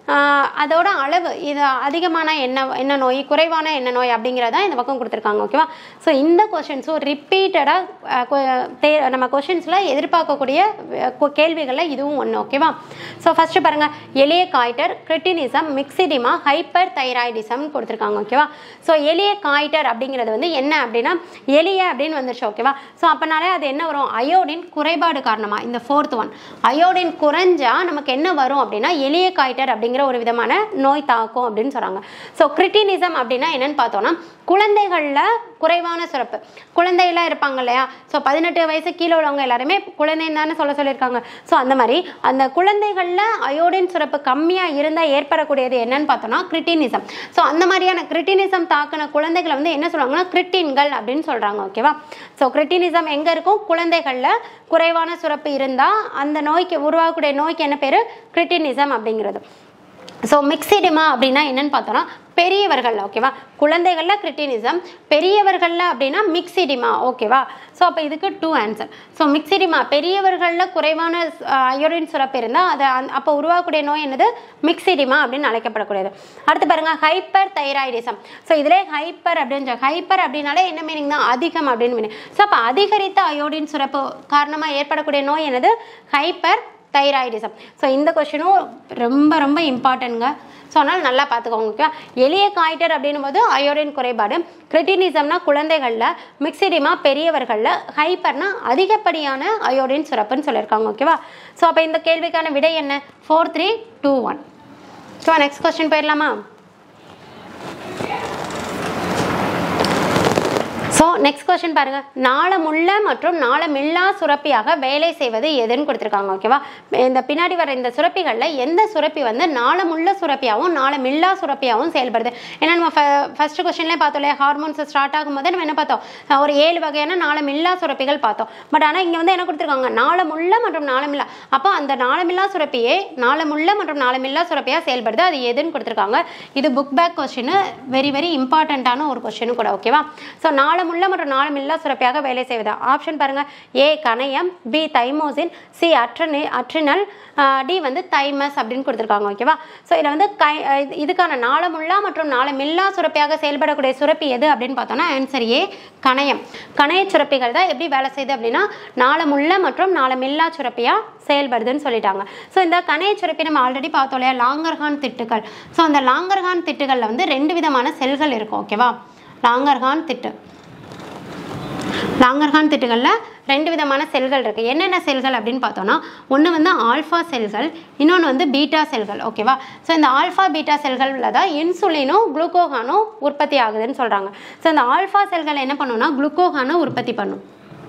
அதோட அளவு இது அதிகமான என்ன என்ன நோய் குறைவான என்ன நோய் அப்படிங்கிறத இந்த பக்கம் கொடுத்துருக்காங்க ஓகேவா. ஸோ இந்த கொஷின்ஸும் ரிப்பீட்டடாக நம்ம கொஷின்ஸில் எதிர்பார்க்கக்கூடிய கேள்விகளில் இதுவும் ஒன்று ஓகேவா. ஸோ ஃபஸ்ட்டு பாருங்கள், எளிய goitre, cretinism, myxoedema, hyperthyroidism கொடுத்துருக்காங்க ஓகேவா. ஸோ எளிய காய்டர் அப்படிங்கிறது வந்து என்ன அப்படின்னா எளிய அப்படின்னு வந்துருச்சு ஓகேவா. ஸோ அப்போனாலே அது என்ன வரும், அயோடின் குறைபாடு காரணமாக இந்த ஃபோர்த் ஒன் அயோடின் குறைஞ்சா நமக்கு என்ன வரும் அப்படின்னா எளிய காய்டர் அப்படிங்கிற ஒரு விதமான நோய் தாக்கும் அப்படின்னு சொல்கிறாங்க. ஸோ கிரிட்டினிசம் அப்படின்னா என்னன்னு பார்த்தோம்னா குழந்தைகளில் குறைவான சுரப்பு, குழந்தையெல்லாம் இருப்பாங்க இல்லையா. ஸோ பதினெட்டு வயசு கீழே உள்ளவங்க எல்லாருமே குழந்தைன்னு தானே சொல்ல சொல்லியிருக்காங்க. ஸோ அந்த மாதிரி அந்த குழந்தைகளில் அயோடின் சுரப்பு கம்மியாக இருந்தால் ஏற்படக்கூடியது என்னன்னு பார்த்தோம்னா கிரிட்டினிசம். ஸோ அந்த மாதிரியான கிரிட்டினிசம் தாக்கின குழந்தைகளை வந்து என்ன சொல்லுவாங்கன்னா கிரிட்டின்கள் அப்படின்னு சொல்கிறாங்க ஓகேவா. ஸோ கிரிட்டினிசம் எங்கே இருக்கும், குழந்தைகளில் குறைவான சுரப்பு இருந்தால் அந்த நோய்க்கு உருவாகக்கூடிய நோய்க்கு என்ன பேர், கிரிட்டினிசம் அப்படிங்கிறது. ஸோ மிக்சிடிமா அப்படின்னா என்னன்னு பார்த்தோம்னா பெரியவர்கள் ஓகேவா. குழந்தைகளில் கிரிட்டினிசம், பெரியவர்களில் அப்படின்னா மிக்சிடிமா ஓகேவா. ஸோ அப்போ இதுக்கு டூ ஆன்சர். ஸோ மிக்சிடிமா பெரியவர்களில் குறைவான அயோடின் சுரப்பு இருந்தால் அது அப்போ உருவாகக்கூடிய நோய் என்னது, மிக்சிடிமா அப்படின்னு அழைக்கப்படக்கூடியது. அடுத்து பாருங்கள், ஹைப்பர் தைராய்டிசம். ஸோ இதிலே ஹைப்பர் அப்படின்னு ஹைப்பர் அப்படின்னாலே என்ன மீனிங் தான், அதிகம் அப்படின்னு மீனிங். ஸோ அப்போ அதிகரித்த அயோடின் சுரப்பு காரணமாக ஏற்படக்கூடிய நோய் என்னது, ஹைப்பர் தைராய்டிசம். ஸோ இந்த கொஸ்டினும் ரொம்ப ரொம்ப இம்பார்ட்டன்ட்ங்க. ஸோ அதனால் நல்லா பார்த்துக்கோங்க ஓகே. எளிய காய்டர் அப்படின்னும் போது அயோடின் குறைபாடு, கிரிட்டினிசம்னா குழந்தைகளில், மிக்சிடிமா பெரியவர்களில், ஹைப்பர்னா அதிகப்படியான அயோடின் சுரப்புன்னு சொல்லியிருக்காங்க ஓகேவா. ஸோ அப்போ இந்த கேள்விக்கான விடை என்ன, four three two one. So next question போயிடலாமா. ஸோ நெக்ஸ்ட் கொஸ்டின் பாருங்கள், நாளமுள்ள மற்றும் நாளமில்லா சுரப்பியாக வேலை செய்வது எதுன்னு கொடுத்துருக்காங்க ஓகேவா. இந்த பின்னாடி வர இந்த சுரப்பிகளில் எந்த சுரப்பி வந்து நாளமுள்ள சுரப்பியாகவும் நாளமில்லா சுரப்பியாகவும் செயல்படுது. ஏன்னா நம்ம ஃபர்ஸ்ட் கொஸ்டின்லேயே பார்த்தோம் இல்லையா, ஹார்மோன்ஸ் ஸ்டார்ட் ஆகும்போது நம்ம என்ன பார்த்தோம், ஒரு ஏழு வகையான நாளமில்லா சுரப்பிகள் பார்த்தோம். பட் ஆனால் இங்கே வந்து என்ன கொடுத்துருக்காங்க, நாளமுள்ள மற்றும் நாளமில்லா. அப்போ அந்த நாளமில்லா சுரப்பியே நாளமுள்ள மற்றும் நாளமில்லா சுரப்பியாக செயல்படுது, அது எதுன்னு கொடுத்துருக்காங்க. இது book back question, very very இம்பார்ட்டண்ட்டான ஒரு கொஸ்டின் கூட ஓகேவா. ஸோ நாள முள்ள மற்றும் நாளமில்லா சுரப்பியாக வேலை செய்வது ஆப்ஷன் பாருங்க, ஏ கணையம், பி தைமோசின், சி அட்ரினி அட்ரினல், டி வந்து தைமஸ் அப்படின்னு கொடுத்துருக்காங்க ஓகேவா. ஸோ இதில் வந்து கை இதுக்கான நாளமுள்ளா மற்றும் நாளமில்லா சுரப்பியாக செயல்படக்கூடிய சுரப்பி எது அப்படின்னு பார்த்தோம்னா ஆன்சர் ஏ கணையம். கணைய சுரப்பிகள் தான் எப்படி வேலை செய்யுது அப்படின்னா நாளமுள்ள மற்றும் நாளமில்லா சுரப்பியாக செயல்படுதுன்னு சொல்லிட்டாங்க. ஸோ இந்த கணைய சுரப்பி நம்ம ஆல்ரெடி பார்த்தோம் இல்லையா, லாங்கர்ஹான் திட்டுகள். ஸோ அந்த லாங்கர்ஹான் திட்டுகளில் வந்து ரெண்டு விதமான செல்கள் இருக்கும் ஓகேவா. லாங்கர்ஹான் திட்டு லாங்கர்ஹான் திட்டுகளில் ரெண்டு விதமான செல்கள் இருக்குது. என்னென்ன செல்கள் அப்படின்னு பார்த்தோன்னா ஒன்று வந்து ஆல்ஃபா செல்கள், இன்னொன்று வந்து பீட்டா செல்கள் ஓகேவா. ஸோ இந்த ஆல்ஃபா பீட்டா செல்களில் தான் இன்சுலினும் குளுக்கோகானும் உற்பத்தி ஆகுதுன்னு சொல்கிறாங்க. ஸோ இந்த ஆல்ஃபா செல்கள் என்ன பண்ணுன்னா குளுக்கோகானை உற்பத்தி பண்ணும்.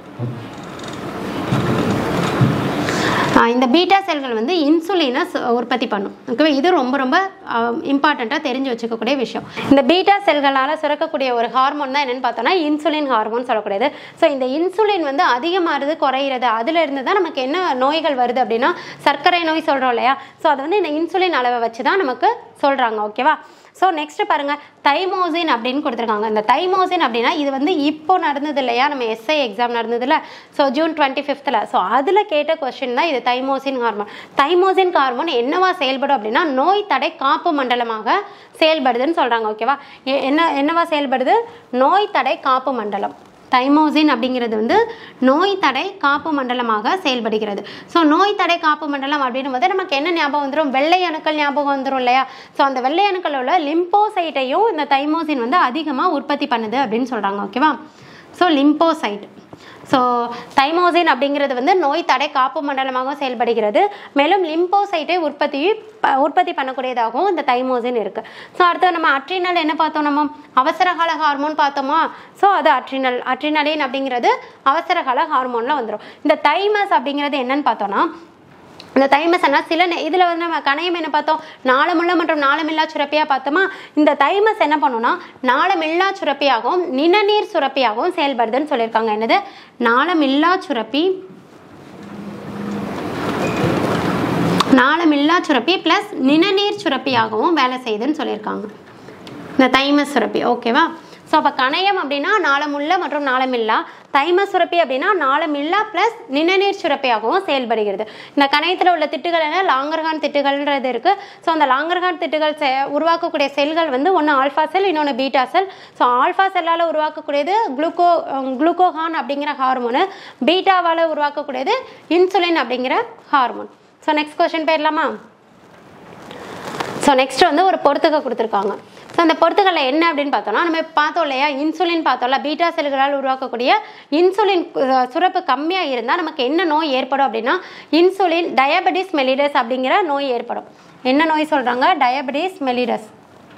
இந்த பீட்டா செல்கள் வந்து இன்சுலினை உற்பத்தி பண்ணும் ஓகேவா. இது ரொம்ப ரொம்ப இம்பார்ட்டண்ட்டாக தெரிஞ்சு வச்சுக்கக்கூடிய விஷயம். இந்த பீட்டா செல்களால் சுரக்கக்கூடிய ஒரு ஹார்மோன் தான் என்னென்னு பார்த்தோன்னா இன்சுலின் ஹார்மோன் சொல்லக்கூடியது. ஸோ இந்த இன்சுலின் வந்து அதிகமாகிறது குறையிறது, அதில் இருந்து தான் நமக்கு என்ன நோய்கள் வருது அப்படின்னா சர்க்கரை நோய் சொல்கிறோம் இல்லையா. ஸோ அது வந்து இந்த இன்சுலின் அளவை வச்சு தான் நமக்கு சொல்கிறாங்க ஓகேவா. ஸோ நெக்ஸ்ட் பாருங்கள், தைமோசின் அப்படின்னு கொடுத்துருக்காங்க. இந்த தைமோசின் அப்படின்னா இது வந்து இப்போ நடந்தது இல்லையா, நம்ம எஸ்ஐ எக்ஸாம் நடந்ததில்ல, ஸோ ஜூன் டுவெண்ட்டி ஃபிஃப்த்தில். ஸோ அதில் கேட்ட கொஸ்டின் தான் இது தைமோசின் ஹார்மோன். தைமோசின் ஹார்மோன் என்னவா செயல்படும் அப்படின்னா நோய் தடை காப்பு மண்டலமாக செயல்படுதுன்னு சொல்கிறாங்க ஓகேவா. என்ன என்னவா செயல்படுது, நோய் தடை காப்பு மண்டலம். தைமோசின் அப்படிங்கிறது வந்து நோய் தடை காப்பு மண்டலமாக செயல்படுகிறது. ஸோ நோய் தடை காப்பு மண்டலம் அப்படின்னும் போது நமக்கு என்ன ஞாபகம் வந்துடும், வெள்ளை அணுக்கள் ஞாபகம் வந்துடும் இல்லையா. ஸோ அந்த வெள்ளை அணுக்கள் உள்ள லிம்போசைட்டையும் இந்த தைமோசின் வந்து அதிகமாக உற்பத்தி பண்ணுது அப்படின்னு சொல்கிறாங்க ஓகேவா. ஸோ லிம்போசைட், ஸோ தைமோசின் அப்படிங்கிறது வந்து நோய் தடை காப்பு மண்டலமாக செயல்படுகிறது. மேலும் லிம்போசைட்டை உற்பத்தி உற்பத்தி பண்ணக்கூடியதாகவும் இந்த தைமோசின் இருக்குது. ஸோ அடுத்து நம்ம அட்ரினல் என்ன பார்த்தோம், நம்ம அவசரகால ஹார்மோன் பார்த்தோமா. ஸோ அது அட்ரினல் அட்ரினலின் அப்படிங்கிறது அவசரகால ஹார்மோனில் வந்துடும். இந்த தைமஸ் அப்படிங்கிறது என்னன்னு பார்த்தோன்னா இந்த தைமஸ்னா சில இதில் வந்து நம்ம கணையம் என்ன பார்த்தோம், நாளமுள்ள மற்றும் நாளமில்லா சுரப்பியாக பார்த்தோமா. இந்த தைமஸ் என்ன பண்ணுன்னா நாளமில்லா சுரப்பியாகவும் நிணநீர் சுரப்பியாகவும் செயல்படுதுன்னு சொல்லியிருக்காங்க. என்னது, நாளமில்லா சுரப்பி நாளமில்லா சுரப்பி ப்ளஸ் நிணநீர் சுரப்பியாகவும் வேலை செய்யுதுன்னு சொல்லியிருக்காங்க இந்த தைமஸ் சுரப்பி ஓகேவா. ஸோ அப்போ கணையம் அப்படின்னா நாளமுள்ள மற்றும் நாளமில்லா, தைம சுரப்பி அப்படின்னா நாளமில்லா ப்ளஸ் நிணநீர் சுரப்பியாகவும் செயல்படுகிறது. இந்த கணையத்தில் உள்ள திட்டுகள் என்ன லாங்கர்ஹான் திட்டுகள்ன்றது இருக்குது. ஸோ அந்த லாங்கர்ஹான் திட்டுகள் செ உருவாக்கக்கூடிய செல்கள் வந்து ஒன்று ஆல்ஃபா செல், இன்னொன்று பீட்டா செல். ஸோ ஆல்ஃபா செல்லால் உருவாக்கக்கூடியது குளுக்கோ குளுக்கோஹான் அப்படிங்கிற ஹார்மோனு, பீட்டாவால் உருவாக்கக்கூடியது இன்சுலின் அப்படிங்கிற ஹார்மோன். ஸோ நெக்ஸ்ட் கொஸ்டின் போயிடலாமா? ஸோ நெக்ஸ்ட் வந்து ஒரு பொறுத்துக்க கொடுத்துருக்காங்க. ஸோ அந்த பொறுத்துக்களில் என்ன அப்படின்னு பார்த்தோம்னா, நம்ம பார்த்தோம் இல்லையா, இன்சுலின் பார்த்தோம்ல, பீட்டா செல்களால் உருவாக்கக்கூடிய இன்சுலின் சுரப்பு கம்மியாக இருந்தால் நமக்கு என்ன நோய் ஏற்படும் அப்படின்னா இன்சுலின் டயபெட்டிஸ் மெலிடஸ் அப்படிங்கிற நோய் ஏற்படும். என்ன நோய் சொல்கிறாங்க? Diabetes mellitus.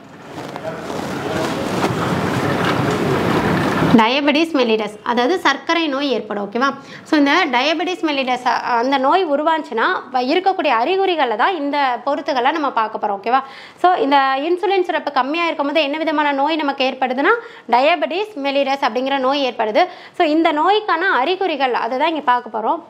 டயபெட்டிஸ் மெலிடஸ் அதாவது சர்க்கரை நோய் ஏற்படும். ஓகேவா? ஸோ இந்த டயபெட்டிஸ் மெலிடஸ் அந்த நோய் உருவாச்சுன்னா இருக்கக்கூடிய அறிகுறிகளில் தான் இந்த பொறுத்துக்களை நம்ம பார்க்க போகிறோம். ஓகேவா? ஸோ இந்த இன்சுலின் சுரப்பு கம்மியாக இருக்கும்போது என்ன விதமான நோய் நமக்கு ஏற்படுதுன்னா டயபெட்டிஸ் மெலிடஸ் அப்படிங்கிற நோய் ஏற்படுது. ஸோ இந்த நோய்க்கான அறிகுறிகள் அதை தான் இங்கே பார்க்க போகிறோம்.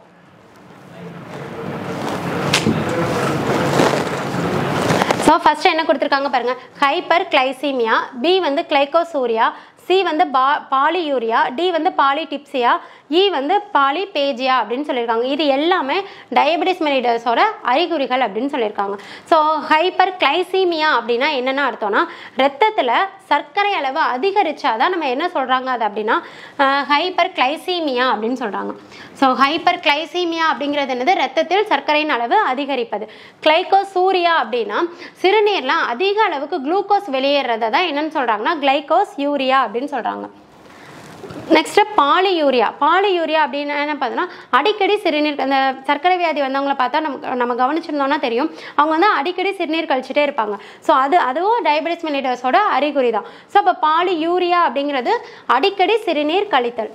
ஸோ ஃபர்ஸ்ட் என்ன கொடுத்துருக்காங்க பாருங்க, ஹைப்பர் கிளைசீமியா, பி வந்து கிளைகோசூரியா, சி வந்து பா பாலியூரியா, டி வந்து பாலிடிப்சியா, இ வந்து பாலிபேஜியா அப்படின்னு சொல்லியிருக்காங்க. இது எல்லாமே டயபெட்டிஸ் மெலிடஸோட அறிகுறிகள் அப்படின்னு சொல்லியிருக்காங்க. ஸோ ஹைப்பர் கிளைசீமியா அப்படின்னா என்னென்ன அர்த்தம்னா ரத்தத்தில் சர்க்கரை அளவு அதிகரிச்சாதான் நம்ம என்ன சொல்கிறாங்க அது அப்படின்னா ஹைப்பர் கிளைசீமியா அப்படின்னு சொல்கிறாங்க. ஸோ ஹைப்பர் கிளைசீமியா அப்படிங்கிறது என்னது? ரத்தத்தில் சர்க்கரையின் அளவு அதிகரிப்பது. கிளைகோசூரியா அப்படின்னா சிறுநீரில் அதிக அளவுக்கு குளுக்கோஸ் வெளியேறதை தான் என்னன்னு சொல்கிறாங்கன்னா கிளைகோஸ் யூரியா அப்படின்னு சொல்கிறாங்க. Next polyuria. பாலியூரியா அப்படின்னா என்ன பார்த்தோன்னா அடிக்கடி சிறுநீர், அந்த சர்க்கரை வியாதி வந்தவங்கள பார்த்தா நம்ம நம்ம கவனிச்சிருந்தோம்னா தெரியும், அவங்க வந்து அடிக்கடி சிறுநீர் கழிச்சிட்டே இருப்பாங்க. ஸோ அது அதுவும் டயபெட்டிஸ் மெலிடஸோட அறிகுறி தான். ஸோ அப்போ பாலியூரியா அப்படிங்கிறது அடிக்கடி சிறுநீர் கழித்தல்.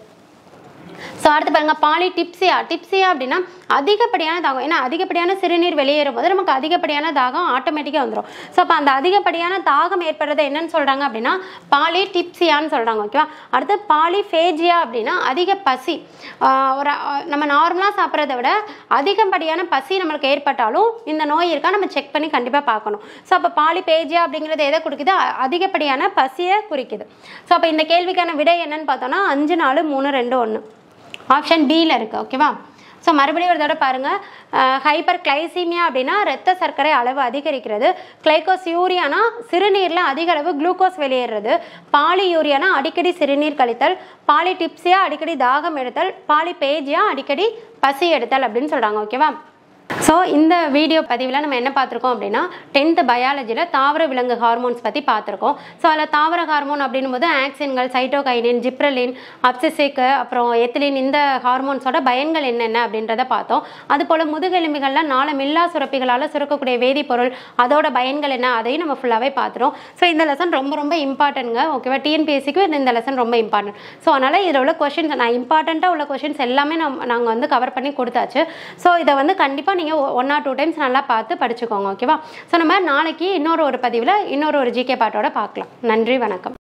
ஸோ அடுத்து பாருங்க பாலிடிப்சியா. டிப்சியா அப்படின்னா அதிகப்படியான தாகம். ஏன்னா அதிகப்படியான சிறுநீர் வெளியேறும் போது நமக்கு அதிகப்படியான தாகம் ஆட்டோமேட்டிக்காக வந்துடும். ஸோ அப்போ அந்த அதிகப்படியான தாகம் ஏற்படுறது என்னன்னு சொல்கிறாங்க அப்படின்னா பாலிடிப்சியான்னு சொல்கிறாங்க. ஓகேவா? அடுத்து பாலிஃபேஜியா அப்படின்னா அதிக பசி. ஒரு நம்ம நார்மலாக சாப்பிட்றத விட அதிகப்படியான பசி நம்மளுக்கு ஏற்பட்டாலும் இந்த நோய் இருக்கா நம்ம செக் பண்ணி கண்டிப்பாக பார்க்கணும். ஸோ அப்போ பாலிபேஜியா அப்படிங்கிறது எதை குறிக்குது? அதிகப்படியான பசியை குறிக்குது. ஸோ அப்போ இந்த கேள்விக்கான விடை என்னன்னு பார்த்தோம்னா அஞ்சு நாலு மூணு ரெண்டு ஒன்று ஆப்ஷன் பியில் இருக்குது. ஓகேவா? ஸோ மறுபடியும் ஒரு தடவை பாருங்கள், ஹைப்பர் கிளைசீமியா அப்படின்னா ரத்த சர்க்கரை அளவு அதிகரிக்கிறது, கிளைகோஸ்யூரியானா சிறுநீரில் அதிக அளவு குளுக்கோஸ் வெளியேறது, பாலியூரியானா அடிக்கடி சிறுநீர் கழித்தல், பாலிடிப்சியா அடிக்கடி தாகம் எடுத்தல், பாலிபேஜியா அடிக்கடி பசி எடுத்தல் அப்படின்னு சொல்கிறாங்க. ஓகேவா? ஸோ இந்த வீடியோ பதிவில் நம்ம என்ன பார்த்துருக்கோம் அப்படின்னா டென்த்து பயாலஜியில் தாவர விலங்கு ஹார்மோன்ஸ் பற்றி பார்த்துருக்கோம். ஸோ அதில் தாவர ஹார்மோன் அப்படின்னும் போது ஆக்சின்கள், சைட்டோகைனின், ஜிப்ரலின், அப்சிசிக்கு, அப்புறம் எத்திலின், இந்த ஹார்மோன்ஸோட பயன்கள் என்னென்ன அப்படின்றத பார்த்தோம். அதுபோல் முதுகெலும்பிகளில் நாளமில்லா சுரப்பிகளால் சுரக்கக்கூடிய வேதிப்பொருள் அதோட பயன்கள் என்ன அதையும் நம்ம ஃபுல்லாகவே பார்த்துட்டோம். ஸோ இந்த லெசன் ரொம்ப ரொம்ப இம்பார்ட்டன்ட்ங்க. ஓகேவா? டிஎன்பிஎஸ்சிக்கு இந்த லெசன் ரொம்ப இம்பார்ட்டன்ட். ஸோ அதனால் இதில் உள்ள கொஷின்ஸ் நான் இம்பார்ட்டண்ட்டாக உள்ள கொஷின்ஸ் எல்லாமே நம்ம நாங்கள் வந்து கவர் பண்ணி கொடுத்தாச்சு. ஸோ இதை வந்து கண்டிப்பாக நீங்கள் ஒன் ஆர் டூ டைம்ஸ் நல்லா பார்த்து படிச்சுக்கோங்க. ஓகேவா? ஸோ நம்ம நாளைக்கு இன்னொரு ஒரு பதிவில் இன்னொரு ஒரு ஜிகே பாட்டோட பார்க்கலாம். நன்றி, வணக்கம்.